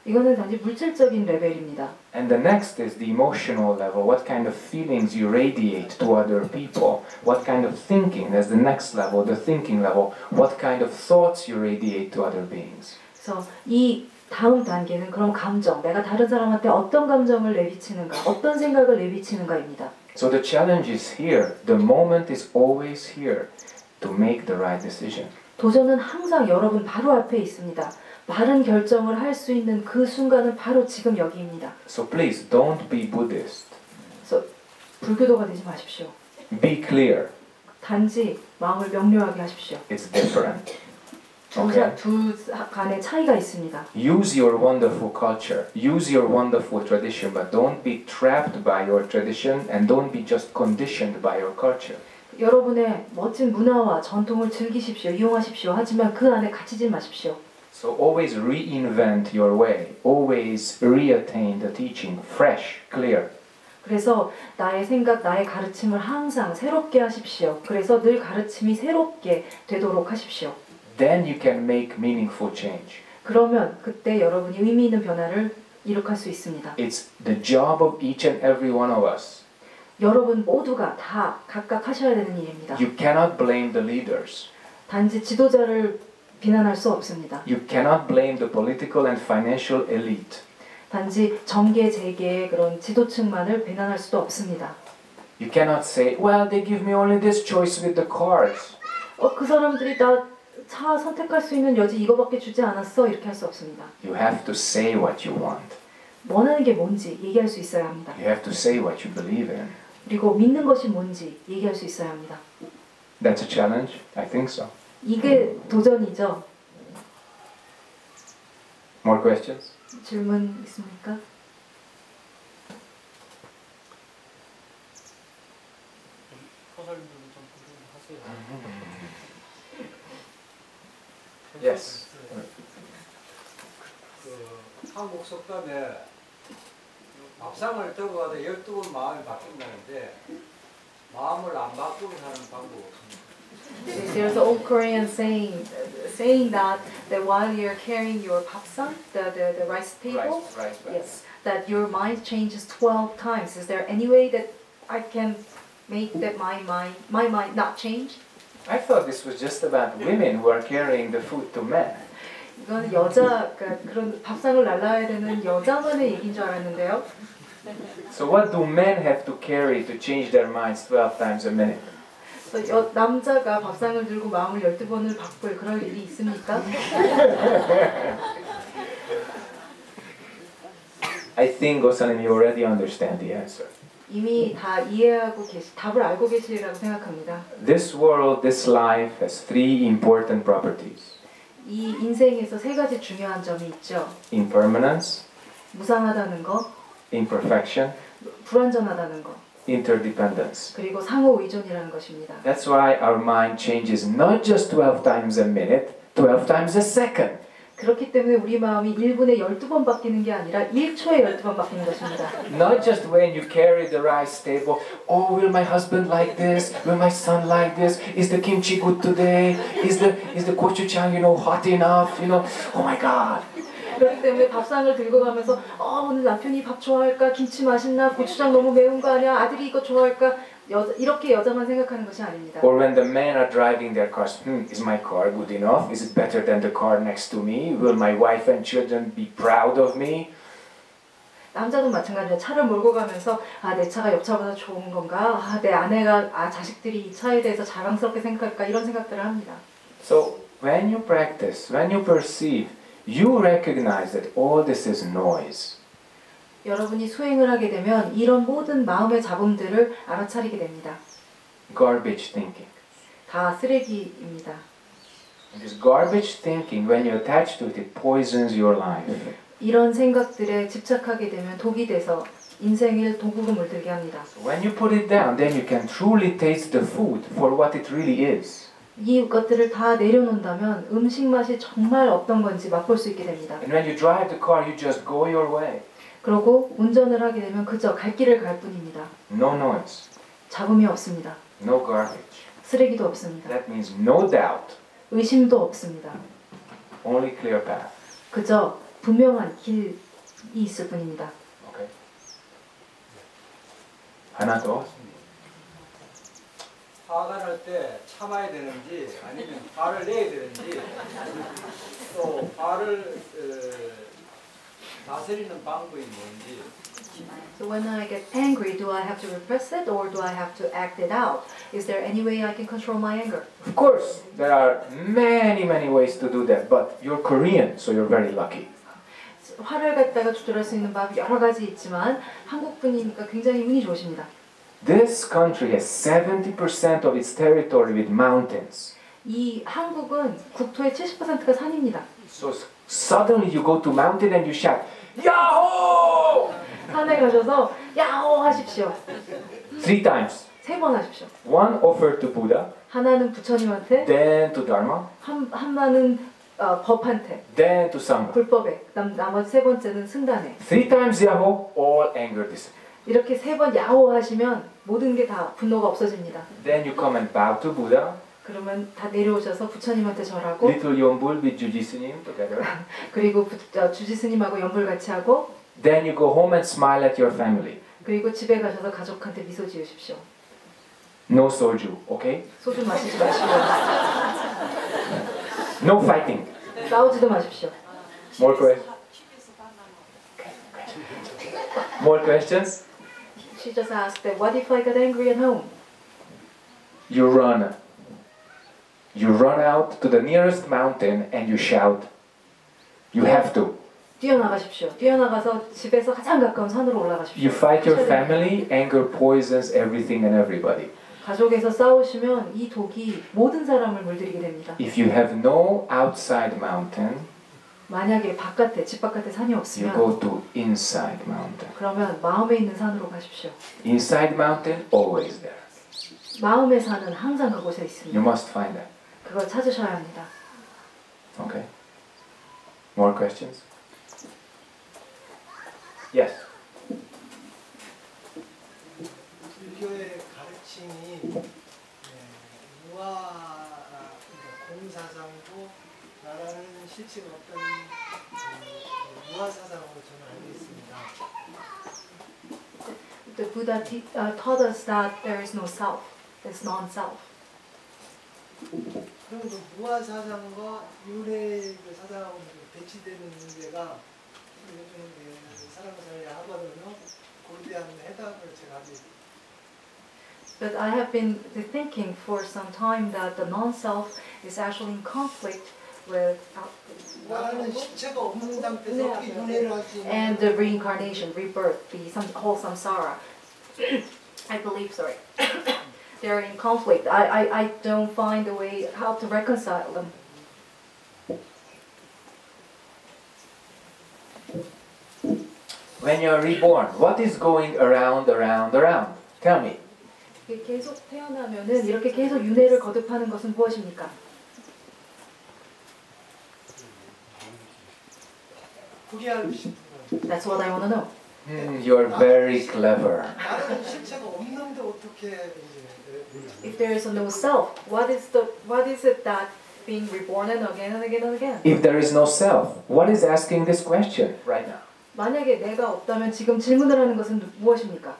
이거는 단지 물질적인 레벨입니다. And the next is the emotional level. What kind of feelings you radiate to other people? What kind of thinking? There's the next level, the thinking level. What kind of thoughts you radiate to other beings? 그래서 이 다음 단계는 그럼 감정, 내가 다른 사람한테 어떤 감정을 내비치는가, 어떤 생각을 내비치는가입니다. So the challenge is here. The moment is always here to make the right decision. 도전은 항상 여러분 바로 앞에 있습니다. 바른 결정을 할 수 있는 그 순간은 바로 지금 여기입니다. So please don't be Buddhist. 그래서 불교도가 되지 마십시오. Be clear. 단지 마음을 명료하게 하십시오. It's different. 둘 간의 차이가 있습니다. Use your wonderful culture. Use your wonderful tradition, but don't be trapped by your tradition and don't be just conditioned by your culture. 여러분의 멋진 문화와 전통을 즐기십시오. 이용하십시오. 하지만 그 안에 갇히지 마십시오. So always reinvent your way. Always reattain the teaching fresh, clear. 그래서 나의 생각, 나의 가르침을 항상 새롭게 하십시오. 그래서 늘 가르침이 새롭게 되도록 하십시오. Then you can make meaningful change. 그러면 그때 여러분이 의미 있는 변화를 이룩할 수 있습니다. It's the job of each and every one of us. 여러분 모두가 다 각각 하셔야 되는 일입니다. You cannot blame the leaders. 단지 지도자를 비난할 수 없습니다. You cannot blame the political and financial elite. 단지 정계, 재계의 그런 지도층만을 비난할 수도 없습니다. You cannot say, well, they give me only this choice with the cars. 그 사람들이 나 차 선택할 수 있는 여지 이거밖에 주지 않았어. 이렇게 할 수 없습니다. You have to say what you want. 원하는 게 뭔지 얘기할 수 있어야 합니다. You have to say what you believe in. 그리고 믿는 것이 뭔지 얘기할 수 있어야 합니다. That's a challenge? I think so. 이게 도전이죠. More questions? 질문 있습니까? 포설님도 좀 하세요. Yes. 그 한국 속담에 밥상을 들고 가다 12번 마음이 바뀐다는데 마음을 안 바꾸게 하는 방법 없습니다. There's an old Korean saying that while you're carrying your papsang, the rice table, Right. yes, that your mind changes 12 times. Is there any way that I can make that my mind not change? I thought this was just about women who are carrying the food to men. 이건 여자, 그러니까 그런 밥상을 날라야 되는 여자만의 얘기인 줄 알았는데요. So what do men have to carry to change their minds 12 times a minute? 남자가 밥상을 들고 마음을 12번을 바꿀 그럴 일이 있습니까? I think, Gosanim, you already understand the answer. 이미 다 이해하고 답을 알고 계시리라고 생각합니다. This world, this life has three important properties. 이 인생에서 세 가지 중요한 점이 있죠. Impermanence, 무상하다는 거, imperfection, 불완전하다는 거, interdependence. 그리고 상호 의존이라는 것입니다. That's why our mind changes not just 12 times a minute, 12 times a second. 그렇기 때문에 우리 마음이 1분에 12번 바뀌는 게 아니라 1초에 12번 바뀌는 것입니다. Not just when you carry the rice table. Oh, will my husband like this? Will my son like this? Is the kimchi good today? Is the gochujang, hot enough? Oh my God. 그렇기 때문에 밥상을 들고 가면서 오늘 남편이 밥 좋아할까? 김치 맛있나? 고추장 너무 매운 거 아니야? 아들이 이거 좋아할까? 이렇게 여자만 생각하는 것이 아닙니다. Or when the men are driving their cars, is my car good enough? Is it better than the car next to me? Will my wife and children be proud of me? 남자도 마찬가지로 차를 몰고 가면서 내 차가 옆 차보다 좋은 건가? 내 아내가 자식들이 이 차에 대해서 자랑스럽게 생각할까? 이런 생각들을 합니다. So when you practice, when you perceive, you recognize that all this is noise. 여러분이 수행을 하게 되면 이런 모든 마음의 잡음들을 알아차리게 됩니다. Garbage thinking. 다 쓰레기입니다. And this garbage thinking, when you attach to it, it poisons your life. 이런 생각들에 집착하게 되면 독이 돼서 인생을 독으로 물들게 합니다. So when you put it down, then you can truly taste the food for what it really is. 이것들을 다 내려놓는다면 음식 맛이 정말 어떤 건지 맛볼 수 있게 됩니다. And when you drive the car, you just go your way. 그리고 운전을 하게 되면 그저 갈 길을 갈 뿐입니다. No noise, 잡음이 없습니다. no garbage. 쓰레기도 없습니다. That means no doubt, 의심도 없습니다. only clear path. 그저 분명한 길이 있을 뿐입니다. 오케이. 하나 더. 화가 날 때 참아야 되는지 아니면 화를 내야 되는지 또 화를 다스리는 방법이 뭔지. So when I get angry, do I have to repress it or do I have to act it out? Is there any way I can control my anger? Of course, there are many ways to do that, but you're Korean, so you're very lucky. 화를 갖다가 조절할 수 있는 방법이 여러 가지 있지만 한국 분이니까 굉장히 운이 좋으십니다. This country has 70% of its territory with mountains. 이 한국은 국토의 70%가 산입니다. So suddenly you go to mountain and you shout, Yahoo! 산에 가셔서 야호 하십시오. 3 times. 3번 하십시오. One offered to Buddha, 하나는 부처님한테, then to Dharma, 하나는 법한테, then to Sangha. 불법에, 나머지 3번째는 승단에. 3 times Yahoo, all anger disappears. 이렇게 3번 야호 하시면 모든 게 다 분노가 없어집니다. Then you come and bow to Buddha, 그러면 다 내려오셔서 부처님한테 절하고 little Yombul with Juji스님 together. 그리고 주지스님하고 연불 같이 하고 Then you go home and smile at your family. 그리고 집에 가셔서 가족한테 미소 지으십시오. No soju, okay? 소주 마시지 마시고 No fighting. 싸우지도 마십시오. More questions? 집에서 만나면 More questions? She just asked that what if I got angry at home? You run. You run out to the nearest mountain and you shout. You have to. 뛰어나가십시오. 뛰어나가서 집에서 가장 가까운 산으로 올라가십시오. You fight your family, anger poisons everything and everybody. 가족에서 싸우시면 이 독이 모든 사람을 물들이게 됩니다. If you have no outside mountain, 만약에 바깥에, 집 바깥에 산이 you 없으면 go to inside mountain. 그러면 마음에 있는 산으로 가십시오. Inside mountain, always there. 마음의 산은 항상 그곳에 You 있습니다. must find that. 그걸 찾으셔야 합니다. Okay. More questions? Yes. 불교의 가르침이 무아 공사상도 나라는 실체가 어떤 무아 사상으로 저는 알고 있습니다. The Buddha taught us that there is no self, there's non-self. 그럼 그 무아 사상과 윤회 그 사상하고 배치되는 문제가 요즘 사람을 하거든요. 거기에 대한 해답을 제가 아직. But I have been thinking for some time that the non-self is actually in conflict with 나라는 실체가 없는 상태에서 어떻게 윤회를 할 수 있는 and the reincarnation, rebirth, the whole samsara. I believe, sorry. They're in conflict. I don't find a way how to reconcile them. When you're reborn, what is going around? Tell me. 계속 태어나면은 이렇게 계속 윤회를 거듭하는 것은 무엇입니까? 그게 알고 싶은 거예요. That's what I want to know. You're very clever. 나라는 실체가 없는데 어떻게 If there is no self, what is it that being reborn and again and again and again? If there is no self, what is asking this question right now? 만약에 내가 없다면 지금 질문을 하는 것은 무엇입니까?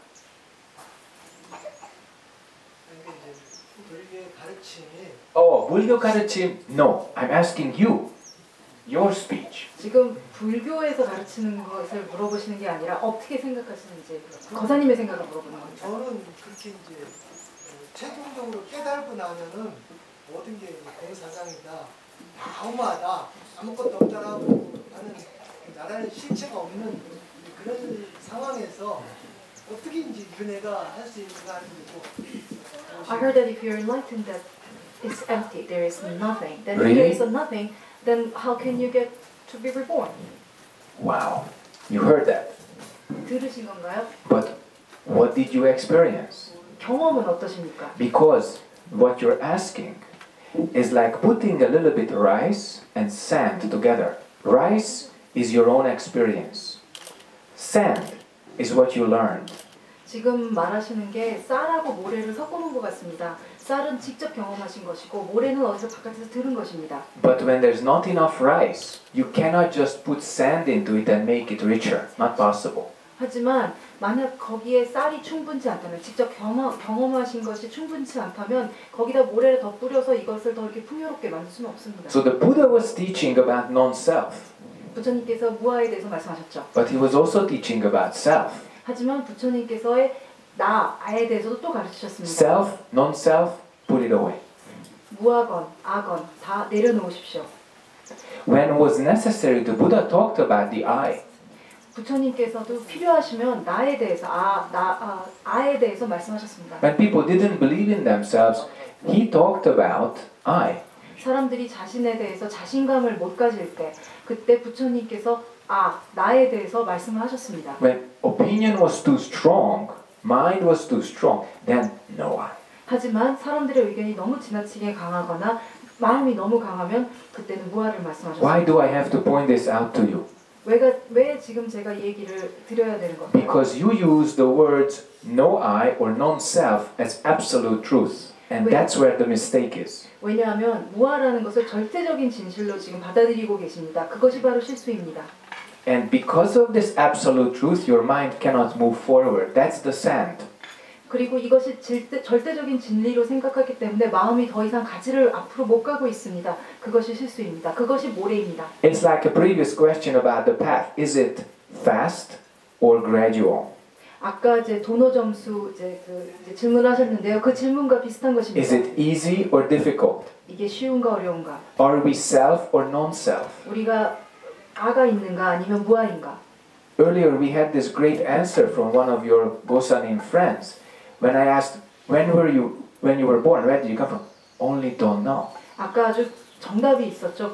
불교의 가르침이 Oh, 불교 가르침? No, I'm asking you. Your speech. 지금 불교에서 가르치는 것을 물어보시는 게 아니라 어떻게 생각하시는지 거사님의 생각을 물어보는 겁니다. 저는 그렇게 이제 최종적으로 깨달고 나면은 모든 게 공사상이다, 아무하다, 아무것도 없다라고 하는 나라는 실체가 없는 그런 상황에서 어떻게 이제 윤회가 할 수 있는가 하는 거고. I heard that if you're enlightened that it's empty, there is nothing. Then Really? if there is a nothing, then how can you get to be reborn? Wow, you heard that. 들으신 건가요? But what did you experience? 경험은 어떠십니까? Because what you're asking is like putting a little bit rice and sand together. Rice is your own experience. Sand is what you learned. 지금 말하시는 게 쌀하고 모래를 섞어놓은 것 같습니다. 쌀은 직접 경험하신 것이고 모래는 어디서 바깥에서 들은 것입니다. But when there's not enough rice, you cannot just put sand into it and make it richer. Not possible. 하지만 만약 거기에 쌀이 충분치 않다면 직접 경험하신 것이 충분치 않다면 거기다 모래를 더 뿌려서 이것을 더 이렇게 풍요롭게 만들 수는 없습니다. So the Buddha was teaching about non-self, 부처님께서 무아에 대해서 말씀하셨죠. but he was also teaching about self. 하지만 부처님께서의 나에 대해서도 또 가르치셨습니다. Self, non-self, put it away. 무아건, 아건 다 내려놓으십시오. When it was necessary, the Buddha talked about the I. 부처님께서도 필요하시면 나에 대해서 아에 대해서 말씀하셨습니다. When people didn't believe in themselves, he talked about I. 사람들이 자신에 대해서 자신감을 못 가질 때 그때 부처님께서 나에 대해서 말씀을 하셨습니다. When opinion was too strong, mind was too strong, then no I. 하지만 사람들의 의견이 너무 지나치게 강하거나 마음이 너무 강하면 그때는 무아를 말씀하셨습니다. Why do I have to point this out to you? 왜 지금 제가 이 얘기를 드려야 되는 겁니까? Because you use the words no I or non-self as absolute truth. And that's where the mistake is. 왜냐하면 무아라는 것을 절대적인 진실로 지금 받아들이고 계십니다. 그것이 바로 실수입니다. And because of this absolute truth, your mind cannot move forward. That's the sand. 그리고 이것이 절대적인 진리로 생각하기 때문에 마음이 더 이상 가지를 앞으로 못 가고 있습니다. 그것이 실수입니다. 그것이 모래입니다. It's like a previous question about the path. Is it fast or gradual? 아까 이제 도너 점수 질문하셨는데요. 그 질문과 비슷한 것입니다. Is it easy or difficult? 이게 쉬운가 어려운가? Are we self or non-self? 우리가 아가 있는가 아니면 무아인가? Earlier we had this great answer from one of your Gosanin friends. When I asked, when you were born, where did you come from? Only don't know. 아까 아주 정답이 있었죠.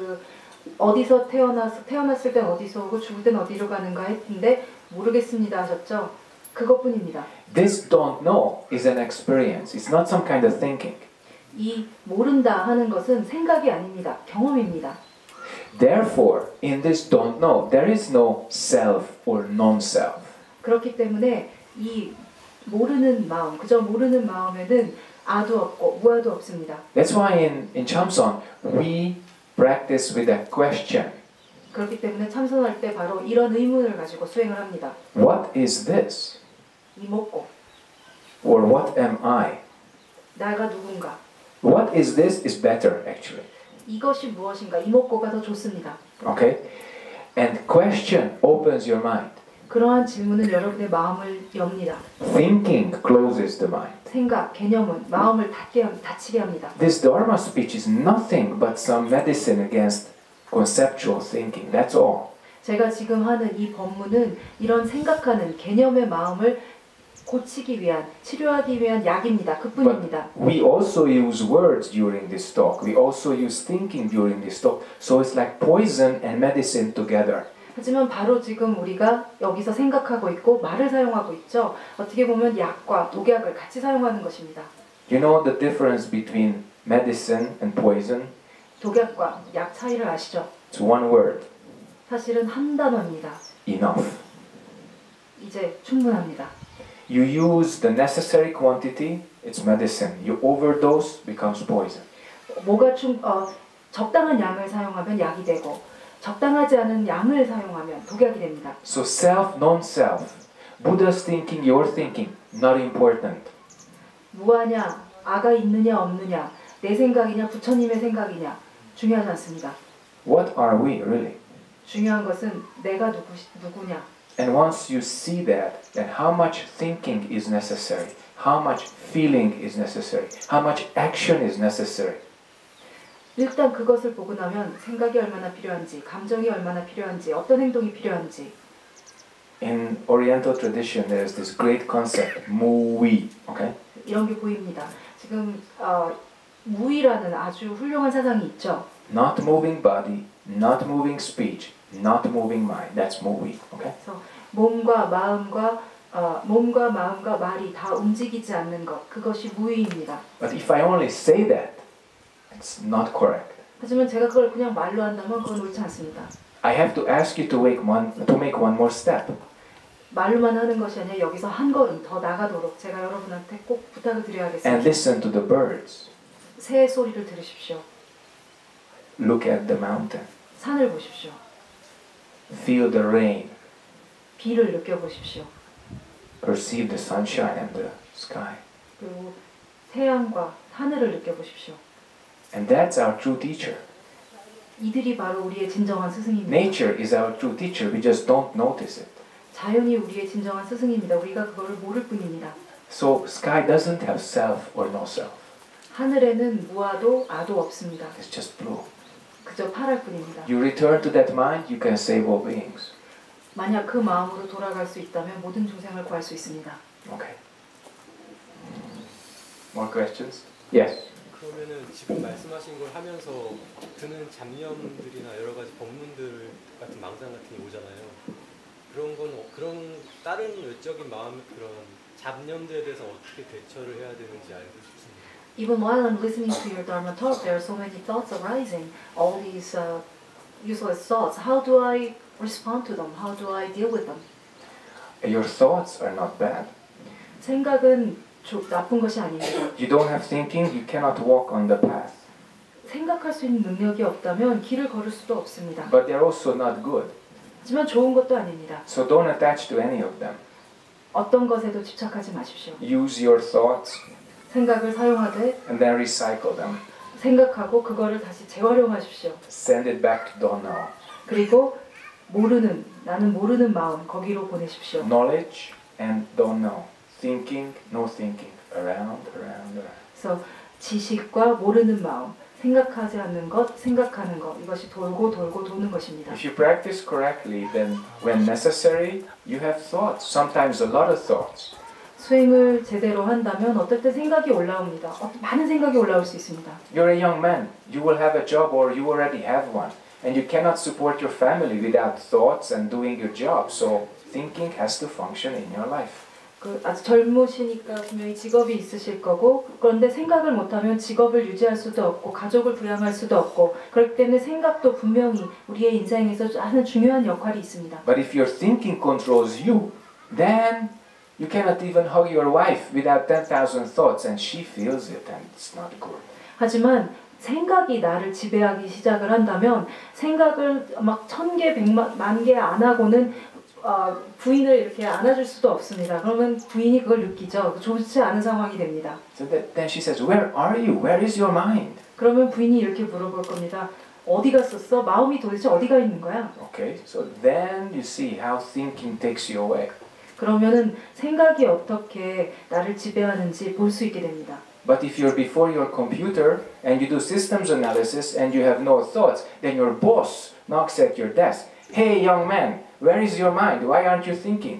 어디서 태어났을 땐 어디서 오고 죽을 땐 어디로 가는가 했는데 모르겠습니다 하셨죠. 그것뿐입니다. This don't know is an experience. It's not some kind of thinking. 이 모른다 하는 것은 생각이 아닙니다. 경험입니다. Therefore, in this don't know, there is no self or non-self. 그렇기 때문에 이 모르는 마음, 그저 모르는 마음에는 아도 없고 무아도 없습니다. That's why in Chamson, we practice with a question. 그렇기 때문에 참선할 때 바로 이런 의문을 가지고 수행을 합니다. What is this? 이목고. Or what am I? 내가 누군가. What is this is better actually. 이것이 무엇인가? 이목고가 더 좋습니다. Okay? And question opens your mind. 그러한 질문은 여러분의 마음을 엽니다. Thinking closes the mind. 생각, 개념은 마음을 닫히게 합니다. This Dharma speech is nothing but some medicine against conceptual thinking. That's all. 제가 지금 하는 이 법문은 이런 생각하는 개념의 마음을 고치기 위한, 치료하기 위한 약입니다. 그뿐입니다. But we also use words during this talk. We also use thinking during this talk. So it's like poison and medicine together. 하지만 바로 지금 우리가 여기서 생각하고 있고 말을 사용하고 있죠. 어떻게 보면 약과 독약을 같이 사용하는 것입니다. You know the difference between medicine and poison? 독약과 약 차이를 아시죠? It's one word. 사실은 한 단어입니다. Enough. 이제 충분합니다. You use the necessary quantity, it's medicine. You overdose, becomes poison. 적당한 양을 사용하면 약이 되고 적당하지 않은 양을 사용하면 독약이 됩니다. So self, non-self. Buddha's thinking, your thinking, not important. 무아냐, 아가 있느냐 없느냐, 내 생각이냐 부처님의 생각이냐 중요하지 않습니다. What are we really? 중요한 것은 내가 누구냐. And once you see that, then how much thinking is necessary, how much feeling is necessary, how much action is necessary. 일단 그것을 보고 나면 생각이 얼마나 필요한지, 감정이 얼마나 필요한지, 어떤 행동이 필요한지. In Oriental tradition, there is this great concept, 무위. Okay? 이런 게 보입니다. 지금 무위라는 아주 훌륭한 사상이 있죠. Not moving body, not moving speech, not moving mind. That's 무위. Okay? 그래서 몸과 마음과 말이 다 움직이지 않는 것, 그것이 무위입니다. But if I only say that, it's not correct. 하지만 제가 그걸 그냥 말로 한다면 그건 옳지 않습니다. I have to ask you to make one more step. 말로만 하는 것이 아니라 여기서 한 걸음 더 나가도록 제가 여러분한테 꼭 부탁을 And 드려야겠습니다. listen to the birds. 새 소리를 들으십시오. Look at the mountain. 산을 보십시오. Feel the rain. 비를 느껴보십시오. Perceive the sunshine and the sky. 그리고 태양과 하늘을 느껴보십시오. And that's our true teacher. 이들이 바로 우리의 진정한 스승입니다. Nature is our true teacher. We just don't notice it. 자연이 우리의 진정한 스승입니다. 우리가 그거를 모를 뿐입니다. So sky doesn't have self or no self. 하늘에는 무아도 아도 없습니다. It's just blue. 그저 파랄 뿐입니다. You return to that mind, you can save all beings. 만약 그 마음으로 돌아갈 수 있다면 모든 중생을 구할 수 있습니다. Okay. More questions? Yes. 그러면은 지금 말씀하신 걸 하면서 드는 잡념들이나 여러 가지 법문들 같은 망상 같은 게 오잖아요. 그런 건 그런 다른 외적인 마음 그런 잡념들에 대해서 어떻게 대처를 해야 되는지 알고 싶습니다. Even while I'm listening to your Dharma talk, there are so many thoughts arising. All these useless thoughts. How do I respond to them? How do I deal with them? Your thoughts are not bad. 생각은 나쁜 것이 아닙니다. You don't have thinking, you cannot walk on the path. 생각할 수 있는 능력이 없다면 길을 걸을 수도 없습니다. But they're also not good. 하지만 좋은 것도 아닙니다. So don't attach to any of them. 어떤 것에도 집착하지 마십시오. Use your thoughts 생각을 사용하되 and then recycle them. 생각하고 그거를 다시 재활용하십시오. Send it back to don't know. 그리고 나는 모르는 마음 거기로 보내십시오. Knowledge and don't know. Thinking, no thinking. Around, around, around. 그래서 지식과 모르는 마음, 생각하지 않는 것, 생각하는 것 이것이 돌고 돌고 도는 것입니다. If you practice correctly, then when necessary, you have thoughts. Sometimes a lot of thoughts. 수행을 제대로 한다면 어떨 때 생각이 올라옵니다. 많은 생각이 올라올 수 있습니다. You're a young man. You will have a job or you already have one. And you cannot support your family without thoughts and doing your job. So thinking has to function in your life. 아주 젊으시니까 분명히 직업이 있으실 거고 그런데 생각을 못하면 직업을 유지할 수도 없고 가족을 부양할 수도 없고 그렇기 때문에 생각도 분명히 우리의 인생에서 하는 중요한 역할이 있습니다. But if your thinking controls you, then you cannot even hug your wife without 10,000 thoughts and she feels it and it's not good. 하지만 생각이 나를 지배하기 시작을 한다면 생각을 막 1000개, 100만 개 안 하고는 부인을 이렇게 안아줄 수도 없습니다. 그러면 부인이 그걸 느끼죠. 좋지 않은 상황이 됩니다. So then she says, where are you? Where is your mind? 그러면 부인이 이렇게 물어볼 겁니다. 어디 갔었어? 마음이 도대체 어디가 있는 거야? Okay, so then you see how thinking takes you away. 그러면은 생각이 어떻게 나를 지배하는지 볼 수 있게 됩니다. But if you're before your computer and you do systems analysis and you have no thoughts, then your boss knocks at your desk. Hey, young man, where is your mind? Why aren't you thinking?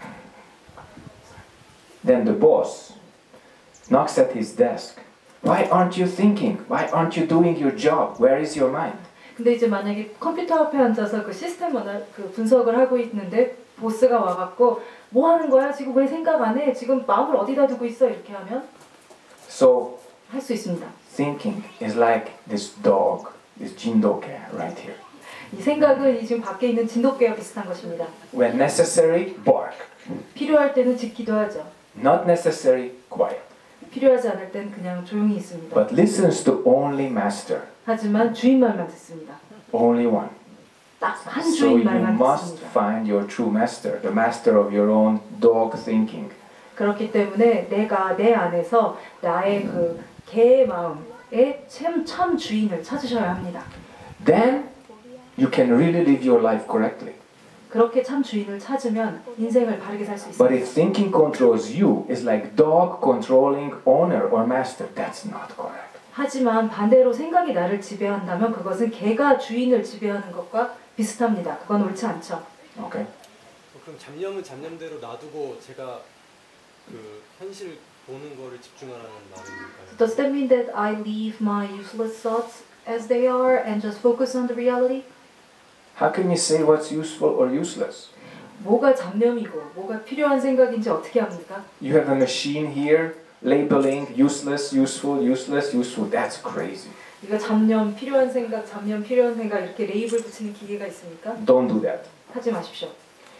Then the boss knocks at his desk. Why aren't you thinking? Why aren't you doing your job? Where is your mind? 근데 이제 만약에 컴퓨터 앞에 앉아서 그 시스템 분석을 하고 있는데 보스가 와갖고 뭐 하는 거야? 지금 왜 생각 안 해? 지금 마음을 어디다 두고 있어? 이렇게 하면 So 할 수 있습니다. thinking is like this dog, this jindoke right here. 이 생각은 이 지금 밖에 있는 진돗개와 비슷한 것입니다. When necessary, bark. 필요할 때는 짖기도 하죠. Not necessary, quiet. 필요하지 않을 땐 그냥 조용히 있습니다. But listens to only master, 하지만 주인 말만 듣습니다. only one. 딱 한 So 주인 you 말만 must 듣습니다. find your true master, the master of your own dog thinking. 그렇기 때문에 내가 내 안에서 나의 그 개의 마음의 참 주인을 찾으셔야 합니다. Then you can really live your life correctly. 그렇게 참 주인을 찾으면 인생을 바르게 살 수 But 있습니다. if thinking controls you, it's like dog controlling owner or master. That's not correct. 하지만 반대로 생각이 나를 지배한다면 그것은 개가 주인을 지배하는 것과 비슷합니다. 그건 옳지 않죠. Okay? 그럼 잡념은 잡념대로 놔두고 제가 그 현실 보는 거를 집중하라는 말입니까? Does that mean that I leave my useless thoughts as they are and just focus on the reality? How can you say what's useful or useless? 뭐가 잡념이고 뭐가 필요한 생각인지 어떻게 합니까? You have a machine here labeling useless, useful, useless, useful. That's crazy. 이거 잡념 필요한 생각, 잡념 필요한 생각 이렇게 레이블 붙이는 기계가 있습니까? Don't do that. 하지 마십시오.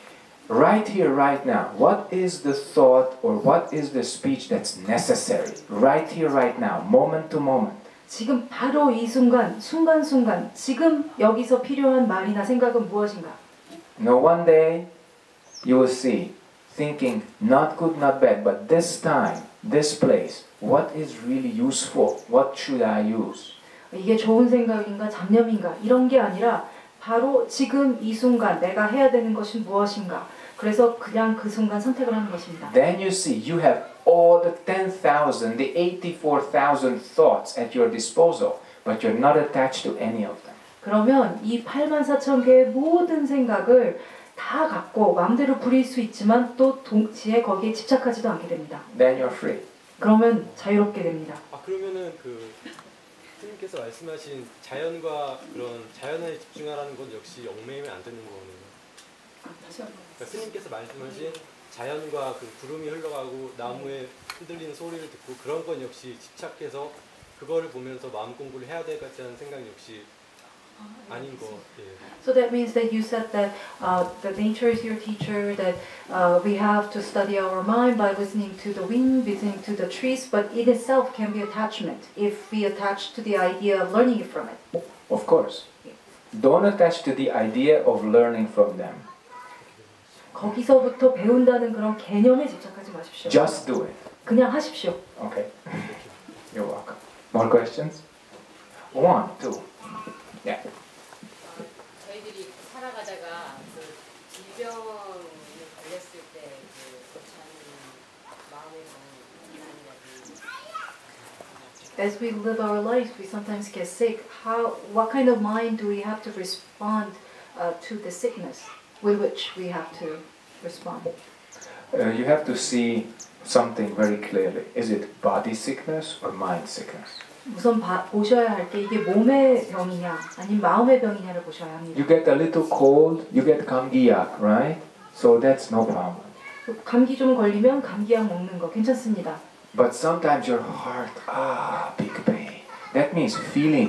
right here, right now, what is the thought or what is the speech that's necessary? Right here, right now, moment to moment. 지금 바로 이 순간, 순간순간, 지금 여기서 필요한 말이나 생각은 무엇인가? No, one day you will see, thinking not good, not bad, but this time, this place, what is really useful? What should I use? 이게 좋은 생각인가 잡념인가 이런 게 아니라 바로 지금 이 순간 내가 해야 되는 것이 무엇인가. 그래서 그냥 그 순간 선택을 하는 것입니다. Then you see you have all the 10,000, the 84,000 thoughts at your disposal, but you're not attached to any of them. 그러면 이 84,000개의 모든 생각을 다 갖고 마음대로 부릴 수 있지만 또 동시에 거기에 집착하지도 않게 됩니다. Then you're free. 그러면 자유롭게 됩니다. 아 그러면은 그 스님께서 말씀하신 자연과 그런 자연에 집중하라는 건 역시 얽매이면 안 되는 거네요. 그러니까 스님께서 말씀하신 자연과 그 구름이 흘러가고 나무에 흔들리는 소리를 듣고 그런 건 역시 집착해서 그거를 보면서 마음 공부를 해야 될 것 같다는 생각이 역시 아닌 거. 예. So that means that you said that the nature is your teacher, that we have to study our mind by listening to the wind, listening to the trees, but it itself can be attachment if we attach to the idea of learning it from it. Of course. Don't attach to the idea of learning from them. 거기서부터 배운다는 그런 개념에 집착하지 마십시오. Just do it. 그냥 하십시오. Okay. You're welcome. More questions? 1, 2. Yeah. 저희들이 살아가다가 그 질병에 걸렸을 때 그 참 마음의 병이라든지 As we live our lives, we sometimes get sick. What kind of mind do we have to respond to the sickness with which we have to respond? You have to see something very clearly. Is it body sickness or mind sickness? 우선 보셔야 할 게 이게 몸의 병이냐 아니면 마음의 병이냐를 보셔야 합니다. You get a little cold, you get 감기약, right? So that's no problem. 감기 좀 걸리면 감기약 먹는 거 괜찮습니다. But sometimes your heart, big pain. That means feeling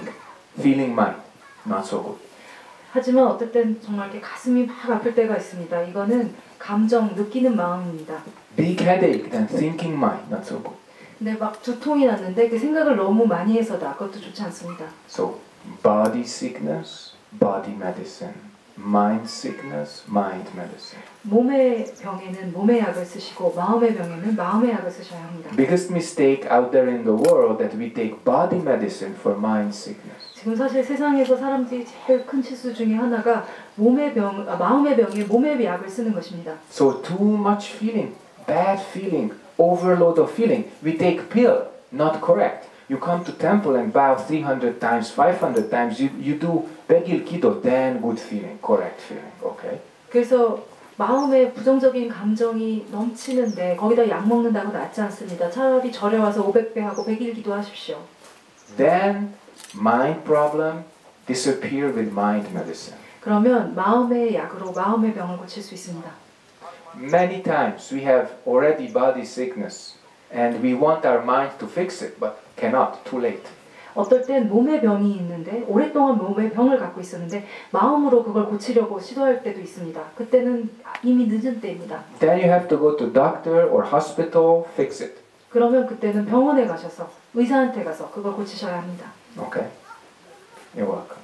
mind, not so good. 하지만 어떨 땐 정말 이렇게 가슴이 막 아플 때가 있습니다. 이거는 감정, 느끼는 마음입니다. Big headache, then thinking mind, not so good. 근데 막 두통이 났는데 그 생각을 너무 많이 해서다. 그것도 좋지 않습니다. So body sickness, body medicine. Mind sickness, mind medicine. 몸의 병에는 몸의 약을 쓰시고 마음의 병에는 마음의 약을 쓰셔야 합니다. Biggest mistake out there in the world that we take body medicine for mind sickness. 지금 사실 세상에서 사람들이 제일 큰 실수 중에 하나가 마음의 병에 몸의 약을 쓰는 것입니다. So too much feeling, bad feeling, overload of feeling. We take pill, not correct. You come to temple and bow 300 times, 500 times. You do 100일 기도, then good feeling, correct feeling. Okay? 그래서 마음에 부정적인 감정이 넘치는데 거기다 약 먹는다고 낫지 않습니다. 차라리 절에 와서 500배 하고 100일 기도하십시오. Then mind problem disappear with mind medicine. 그러면 마음의 약으로 마음의 병을 고칠 수 있습니다. Many times we have already body sickness and we want our mind to fix it, but cannot, too late. 어떨 땐 몸의 병이 있는데 오랫동안 몸의 병을 갖고 있었는데 마음으로 그걸 고치려고 시도할 때도 있습니다. 그때는 이미 늦은 때입니다. Then you have to go to doctor or hospital, fix it. 그러면 그때는 병원에 가셔서 의사한테 가서 그걸 고치셔야 합니다. Okay? You're welcome.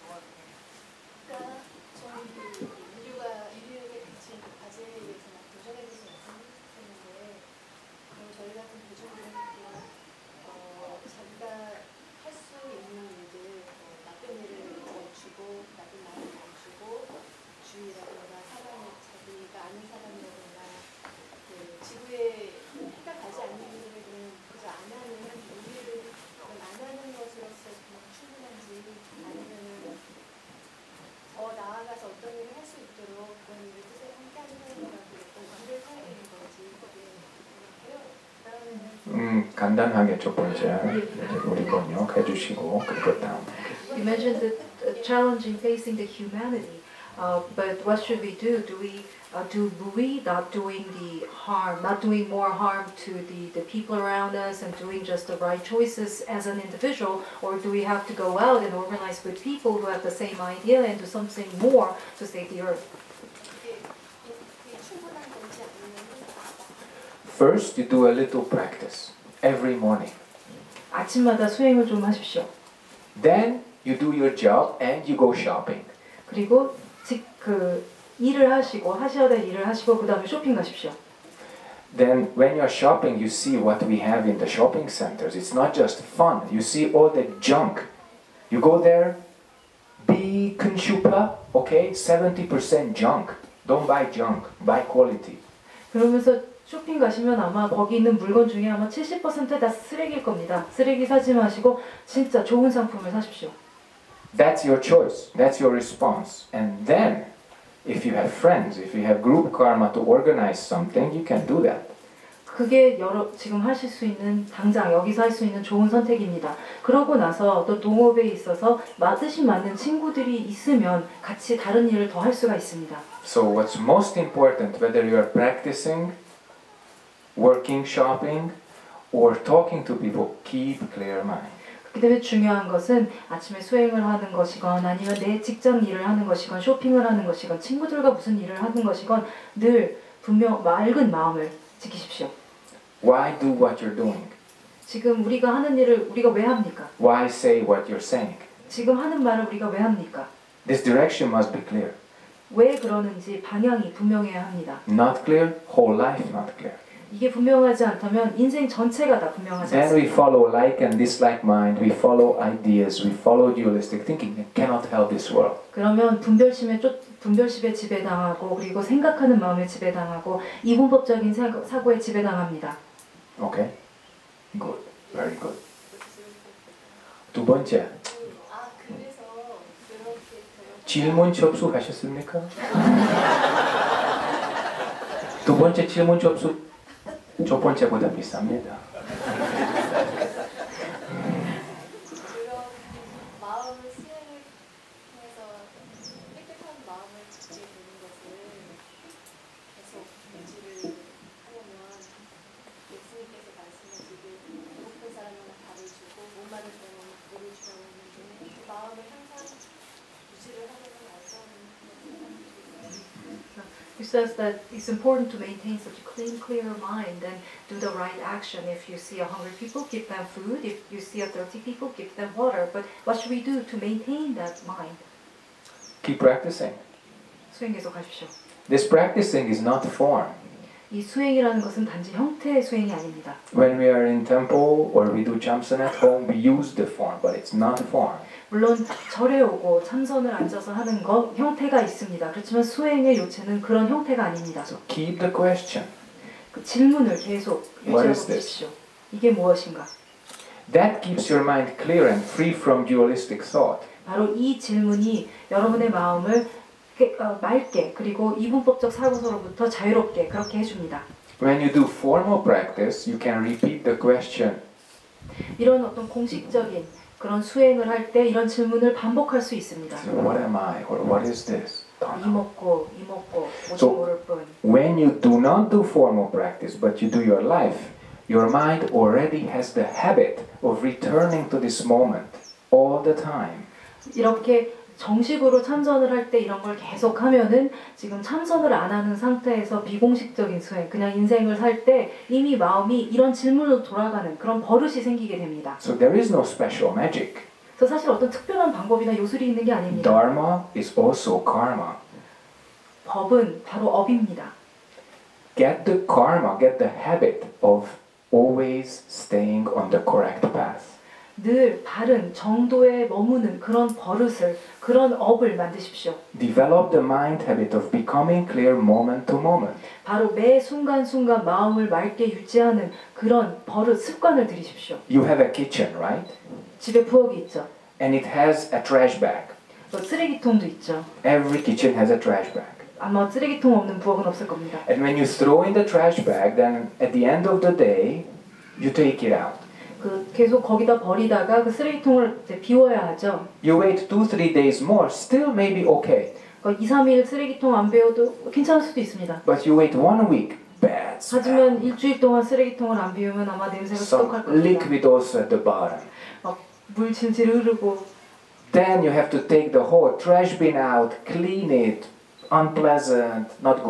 간단하게 첫 번째 우리 번역해 주시고 그리고 다음. You mentioned the challenge in facing the humanity, but what should we do? Do we not doing the harm, not doing more harm to the people around us and doing just the right choices as an individual, or do we have to go out and organize with people who have the same idea and do something more to save the earth? First, you do a little practice every morning. 아침마다 수행을 좀 하십시오. Then you do your job and you go shopping. 그리고 일을 하시고 하셔야 될 일을 하시고 그 다음에 쇼핑 가십시오. Then when you're shopping, you see what we have in the shopping centers. It's not just fun. You see all the junk. You go there, be consciupla, okay? 70% junk. Don't buy junk. Buy quality. 그러면서 쇼핑 가시면 아마 거기 있는 물건 중에 아마 70% 다 쓰레기일 겁니다. 쓰레기 사지 마시고 진짜 좋은 상품을 사십시오. That's your choice. That's your response. And then, if you have friends, if you have group karma to organize something, you can do that. 그게 지금 하실 수 있는 당장 여기서 할 수 있는 좋은 선택입니다. 그러고 나서 또 동업에 있어서 뜻이 맞는 친구들이 있으면 같이 다른 일을 더 할 수가 있습니다. So what's most important, whether you are practicing, working, shopping, or talking to people, keep clear mind. 그렇기 때문에 중요한 것은 아침에 수행을 하는 것이건 아니면 내 직장 일을 하는 것이건 쇼핑을 하는 것이건 친구들과 무슨 일을 하는 것이건 늘 분명 맑은 마음을 지키십시오. Why do what you're doing? 지금 우리가 하는 일을 우리가 왜 합니까? Why say what you're saying? 지금 하는 말을 우리가 왜 합니까? This direction must be clear. 왜 그러는지 방향이 분명해야 합니다. Not clear, whole life not clear. 이게 분명하지 않다면 인생 전체가 다 분명하지 Then we 않습니다. follow like and dislike mind, we follow ideas, we follow dualistic thinking. It cannot help this world. 그러면 분별심에 지배당하고 그리고 생각하는 마음에 지배당하고 이분법적인 사고에 지배당합니다. Okay? Good. Very good. 두 번째. 질문 접수하셨습니까? 두 번째 질문 접수 첫 번째보다 비쌉니다. 마음을 수행을 통해서 깨끗한 마음을 갖게 되는 것을 계속 유지를 하려면 예수님께서 말씀하시길 배고픈 사람은 밥을 주고 목마른 사람은 물을 주라고 했는데 그 마음을 항상 유지를 하려면 어떤 It says that it's important to maintain such a clear mind and do the right action. If you see a hungry people, give them food. If you see a thirsty people, give them water. But what should we do to maintain that mind? Keep practicing. 수행 계속 하십시오. This practicing is not form. 이 수행이라는 것은 단지 형태의 수행이 아닙니다. When we are in temple or we do chamsan at home, we use the form, but it's not form. 물론 절에 오고 참선을 앉아서 하는 것 형태가 있습니다. 그렇지만 수행의 요체는 그런 형태가 아닙니다. So keep the question. 그 질문을 계속 What 유지하고 is this? 계십시오. 이게 무엇인가? That keeps your mind clear and free from dualistic thought. 바로 이 질문이 여러분의 마음을 맑게 그리고 이분법적 사고서로부터 자유롭게 그렇게 해줍니다. When you do formal practice, you can repeat the question. 이런 어떤 공식적인 그런 수행을 할 때 이런 질문을 반복할 수 있습니다. So what am I or what is this? 이 먹고 뭐지 So, 모를 뿐. when you do not do formal practice, but you do your life, your mind already has the habit of returning to this moment all the time. 이렇게 정식으로 참선을 할 때 이런 걸 계속 하면은 지금 참선을 안 하는 상태에서 비공식적인 수행, 그냥 인생을 살 때 이미 마음이 이런 질문으로 돌아가는 그런 버릇이 생기게 됩니다. So there is no special magic. 그래서 사실 어떤 특별한 방법이나 요술이 있는 게 아닙니다. Dharma is also karma. 법은 바로 업입니다. Get the karma, get the habit of always staying on the correct path. 늘 바른 정도에 머무는 그런 버릇을, 그런 업을 만드십시오. Develop the mind habit of becoming clear moment to moment. 바로 매 순간순간 마음을 맑게 유지하는 그런 버릇, 습관을 들이십시오. You have a kitchen, right? 집에 부엌이 있죠. And it has a trash bag. 또 쓰레기통도 있죠. Every kitchen has a trash bag. 아마 쓰레기통 없는 부엌은 없을 겁니다. And when you throw in the trash bag, then at the end of the day, you take it out. 계속 거기다 버리다가 그 쓰레기통을 이제 비워야 하죠. You wait 2-3 days more, still maybe okay. 2-3일 쓰레기통 안 비워도 괜찮을 수도 있습니다. But you wait 1 week, bad smell. 하지만 일주일 동안 쓰레기통을 안 비우면 아마 냄새가 Some 수독할 겁니다. liquid also at the bottom. 물 질질 흐르고. Then you have to take the whole trash bin out, clean it, unpleasant, not good.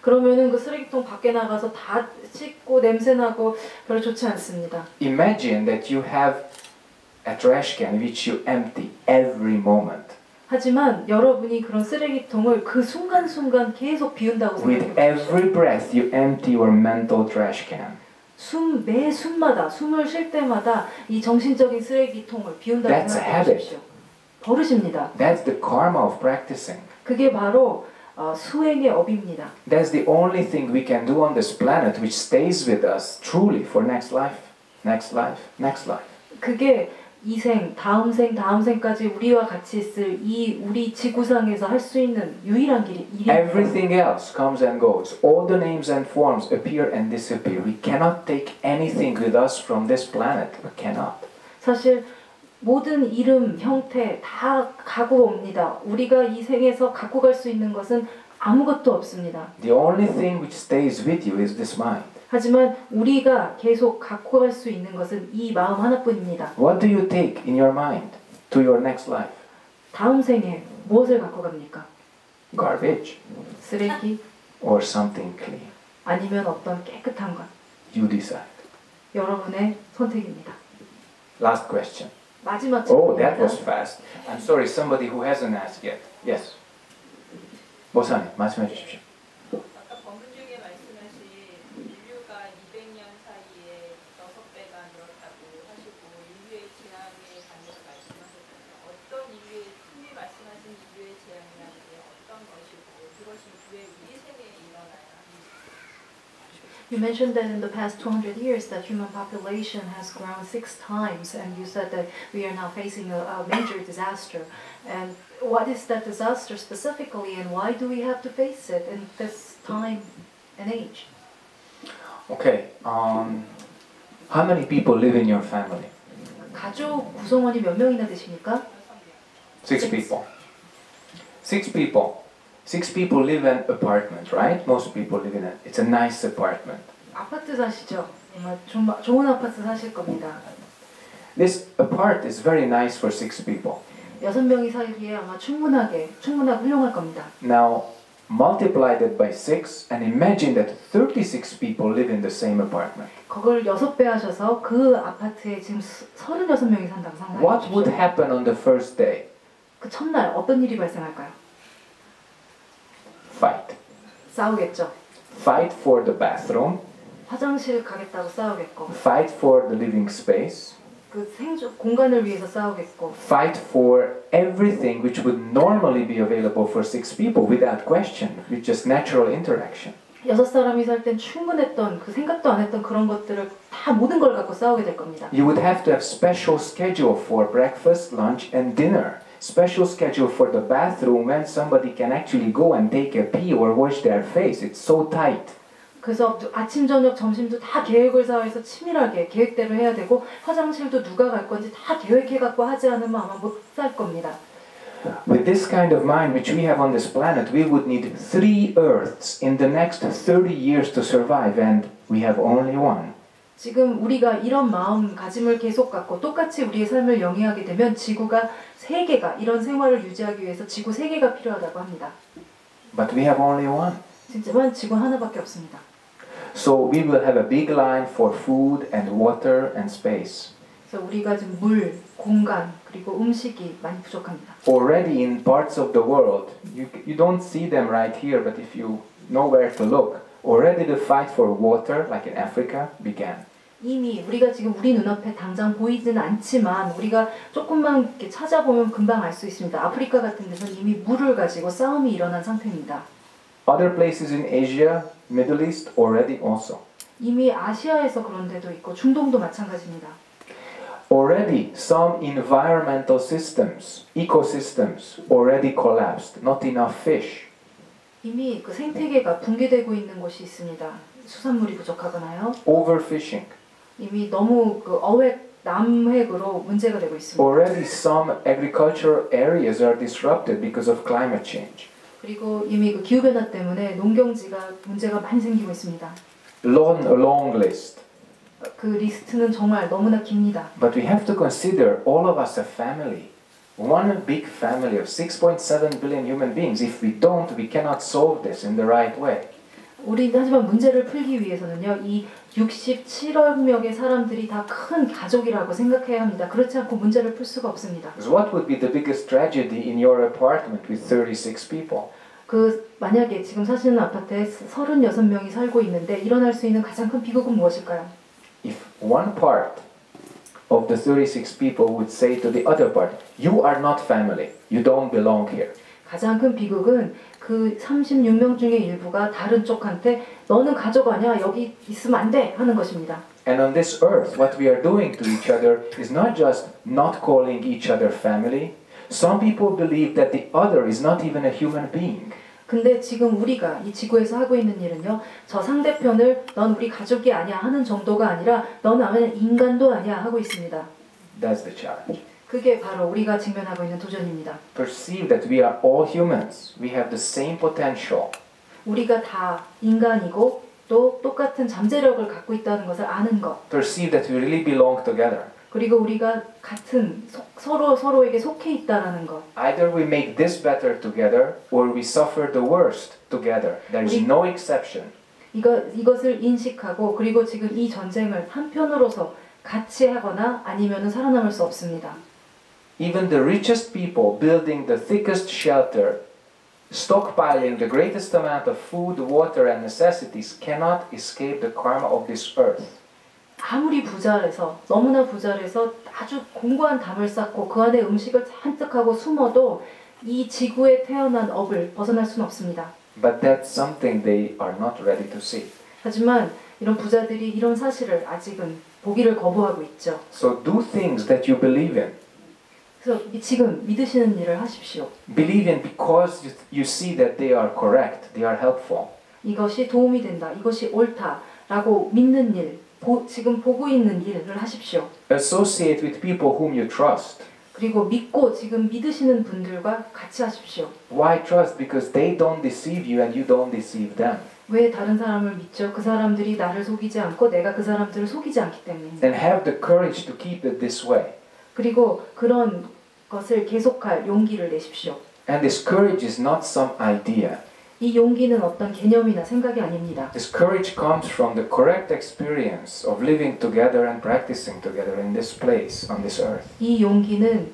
그러면은 그 쓰레기통 밖에 나가서 다 씻고 냄새나고 별로 좋지 않습니다. Imagine that you have a trash can which you empty every moment. 하지만 여러분이 그런 쓰레기통을 그 순간순간 계속 비운다고 With 생각해 보십시오. every breath you empty your mental trash can. 매 숨마다 숨을 쉴 때마다 이 정신적인 쓰레기통을 비운다고 That's a 생각해 habit. 보십시오. 버릇입니다. That's the karma of practicing. 그게 바로 수행의 업입니다. That's the only thing we can do on this planet which stays with us truly for next life, next life, next life. 그게 이 생, 다음 생까지 우리와 같이 있을 이 우리 지구상에서 할 수 있는 유일한 일입니다. Everything else comes and goes. All the names and forms appear and disappear. We cannot take anything with us from this planet. We cannot. 사실 모든 이름, 형태 다 가고 옵니다. 우리가 이 생에서 갖고 갈 수 있는 것은 아무것도 없습니다. The only thing which stays with you is this mind. 하지만 우리가 계속 갖고 갈 수 있는 것은 이 마음 하나뿐입니다. What do you take in your mind to your next life? 다음 생에 무엇을 갖고 갑니까? Garbage 쓰레기 or something clean? 아니면 어떤 깨끗한 것? You decide. 여러분의 선택입니다. Last question. 마지막 Oh, that 질문입니다. was fast. I'm sorry, somebody who hasn't asked yet. Yes. 모사님, 말씀해 주십시오. 아까 법문 중에 말씀하신 인류가 200년 사이에 6배가 늘었다고 하시고 인류의 재앙에 관해서 말씀하셨잖아요. 어떤 인류의, 흔히 말씀하신 인류의 재앙이라는 게 어떤 것이고 그것이 왜 우리 생에 일어나야 You mentioned that in the past 200 years that human population has grown 6 times, and you said that we are now facing a major disaster. And what is that disaster specifically, and why do we have to face it in this time and age? Okay. How many people live in your family? 가족 구성원이 몇 명이나 되십니까? 6 people. 6 people. 6 people live in an apartment, right? Most people live in it. It's a nice apartment. 아파트 사시죠? 정말 좋은 아파트 사실 겁니다. This apart is very nice for 6 people. 6명이 살기에 아마 충분하고 훌륭할 겁니다. Now, multiply that by 6 and imagine that 36 people live in the same apartment. 그걸 6배 하셔서 그 아파트에 지금 36명이 산다고 상상해 What would 주십시오. happen on the first day? 그 첫날 어떤 일이 발생할까요? Fight. 싸우겠죠. Fight for the bathroom. 화장실 가겠다고 싸우겠고, Fight for the living space. 그 생존 공간을 위해서 싸우겠고, Fight for everything which would normally be available for 6 people without question, with just natural interaction. 6사람이 살 땐 충분했던 그 생각도 안 했던 그런 것들을 다 모든 걸 갖고 싸우게 될 겁니다. You would have to have special schedule for breakfast, lunch, and dinner. Special schedule for the bathroom when somebody can actually go and take a pee or wash their face. It's so tight. 그래서 아침, 저녁, 점심도 다 계획을 세워서 치밀하게 계획대로 해야 되고 화장실도 누가 갈 건지 다 계획해갖고 하지 않으면 아마 못 살 겁니다. With this kind of mind which we have on this planet, we would need 3 Earths in the next 30 years to survive, and we have only one. 지금 우리가 이런 마음가짐을 계속 갖고 똑같이 우리의 삶을 영위하게 되면 지구가 3개가 이런 생활을 유지하기 위해서 지구 3개가 필요하다고 합니다. But we have only one. 진짜만 지구 하나밖에 없습니다. So we will have a big line for food and water and space. 그래서 우리가 지금 물, 공간, 그리고 음식이 많이 부족합니다. Already in parts of the world, you don't see them right here, but if you know where to look, already the fight for water, like in Africa, began. 이미 우리가 지금 우리 눈앞에 당장 보이지는 않지만 우리가 조금만 이렇게 찾아보면 금방 알 수 있습니다. 아프리카 같은 데서는 이미 물을 가지고 싸움이 일어난 상태입니다. Other places in Asia, Middle East, already also. 이미 아시아에서 그런 데도 있고 중동도 마찬가지입니다. Already some environmental systems, ecosystems, already collapsed. Not enough fish. 이미 그 생태계가 붕괴되고 있는 곳이 있습니다. 수산물이 부족하거나요. Overfishing. 이미 너무 그 어획, 남획으로 문제가 되고 있습니다. Already some agricultural areas are disrupted because of climate change. 그리고 이미 그 기후변화 때문에 농경지가 문제가 많이 생기고 있습니다. Long list. 그 리스트는 정말 너무나 깁니다. But we have to consider all of us a family. One big family of 6.7 billion human beings. If we don't, we cannot solve this in the right way. 하지만 문제를 풀기 위해서는요, 이 67억 명의 사람들이 다 큰 가족이라고 생각해야 합니다. 그렇지 않고 문제를 풀 수가 없습니다. Because what would be the biggest tragedy in your apartment with 36 people? 만약에 지금 사시는 아파트에 36명이 살고 있는데 일어날 수 있는 가장 큰 비극은 무엇일까요? If one part of the 36 people would say to the other part, you are not family, you don't belong here. 가장 큰 비극은 그 36명 중에 일부가 다른 쪽한테 너는 가족 아니야, 여기 있으면 안 돼 하는 것입니다. And on this earth, what we are doing to each other is not just not calling each other family. Some people believe that the other is not even a human being. 근데 지금 우리가 이 지구에서 하고 있는 일은요, 저 상대편을 넌 우리 가족이 아니야 하는 정도가 아니라 너는 인간도 아니야 하고 있습니다. That's the challenge. 그게 바로 우리가 직면하고 있는 도전입니다. Perceive that we are all humans. We have the same potential. 우리가 다 인간이고 또 똑같은 잠재력을 갖고 있다는 것을 아는 것. Perceive that we really belong together. 그리고 우리가 같은 서로에게 속해 있다라는 것. Either we make this better together or we suffer the worst together. There is no exception. 이것을 인식하고 그리고 지금 이 전쟁을 한편으로서 같이 하거나 아니면은 살아남을 수 없습니다. Even the richest people building the thickest shelter, stockpiling the greatest amount of food, water, and necessities cannot escape the karma of this earth. 아무리 부자라서 너무나 부자라서 아주 공고한 담을 쌓고 그 안에 음식을 잔뜩 하고 숨어도 이 지구에 태어난 업을 벗어날 수는 없습니다. But that's something they are not ready to see. 하지만 이런 부자들이 이런 사실을 아직은 보기를 거부하고 있죠. So do things that you believe in. 그래서 지금 믿으시는 일을 하십시오. Believe in because you see that they are correct, they are helpful. 이것이 도움이 된다, 이것이 옳다라고 믿는 일, 지금 보고 있는 일을 하십시오. Associate with people whom you trust. 그리고 믿고 지금 믿으시는 분들과 같이 하십시오. Why trust? Because they don't deceive you and you don't deceive them. 왜 다른 사람을 믿죠? 그 사람들이 나를 속이지 않고 내가 그 사람들을 속이지 않기 때문입니다. And have the courage to keep it this way. 그리고 그런 것을 계속할 용기를 내십시오. And this courage is not some idea. 이 용기는 어떤 개념이나 생각이 아닙니다. This courage comes from the correct experience of living together and practicing together in this place, on this earth. 이 용기는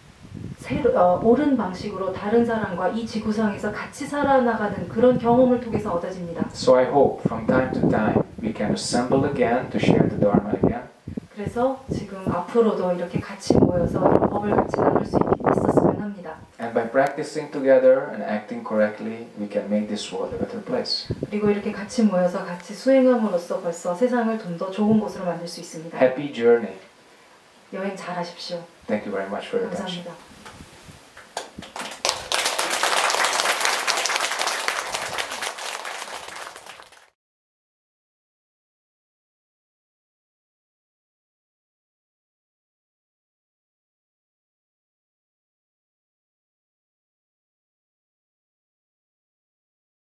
옳은 방식으로 다른 사람과 이 지구상에서 같이 살아나가는 그런 경험을 통해서 얻어집니다. So I hope from time to time we can assemble again to share the Dharma again. 그래서 지금 앞으로도 이렇게 같이 모여서 법을 같이 나눌 수 있었으면 합니다. And by practicing together and acting correctly, we can make this world a better place. 그리고 이렇게 같이 모여서 같이 수행함으로써 벌써 세상을 좀 더 좋은 곳으로 만들 수 있습니다. Happy journey. 여행 잘 하십시오. Thank you very much for your attention. 감사합니다.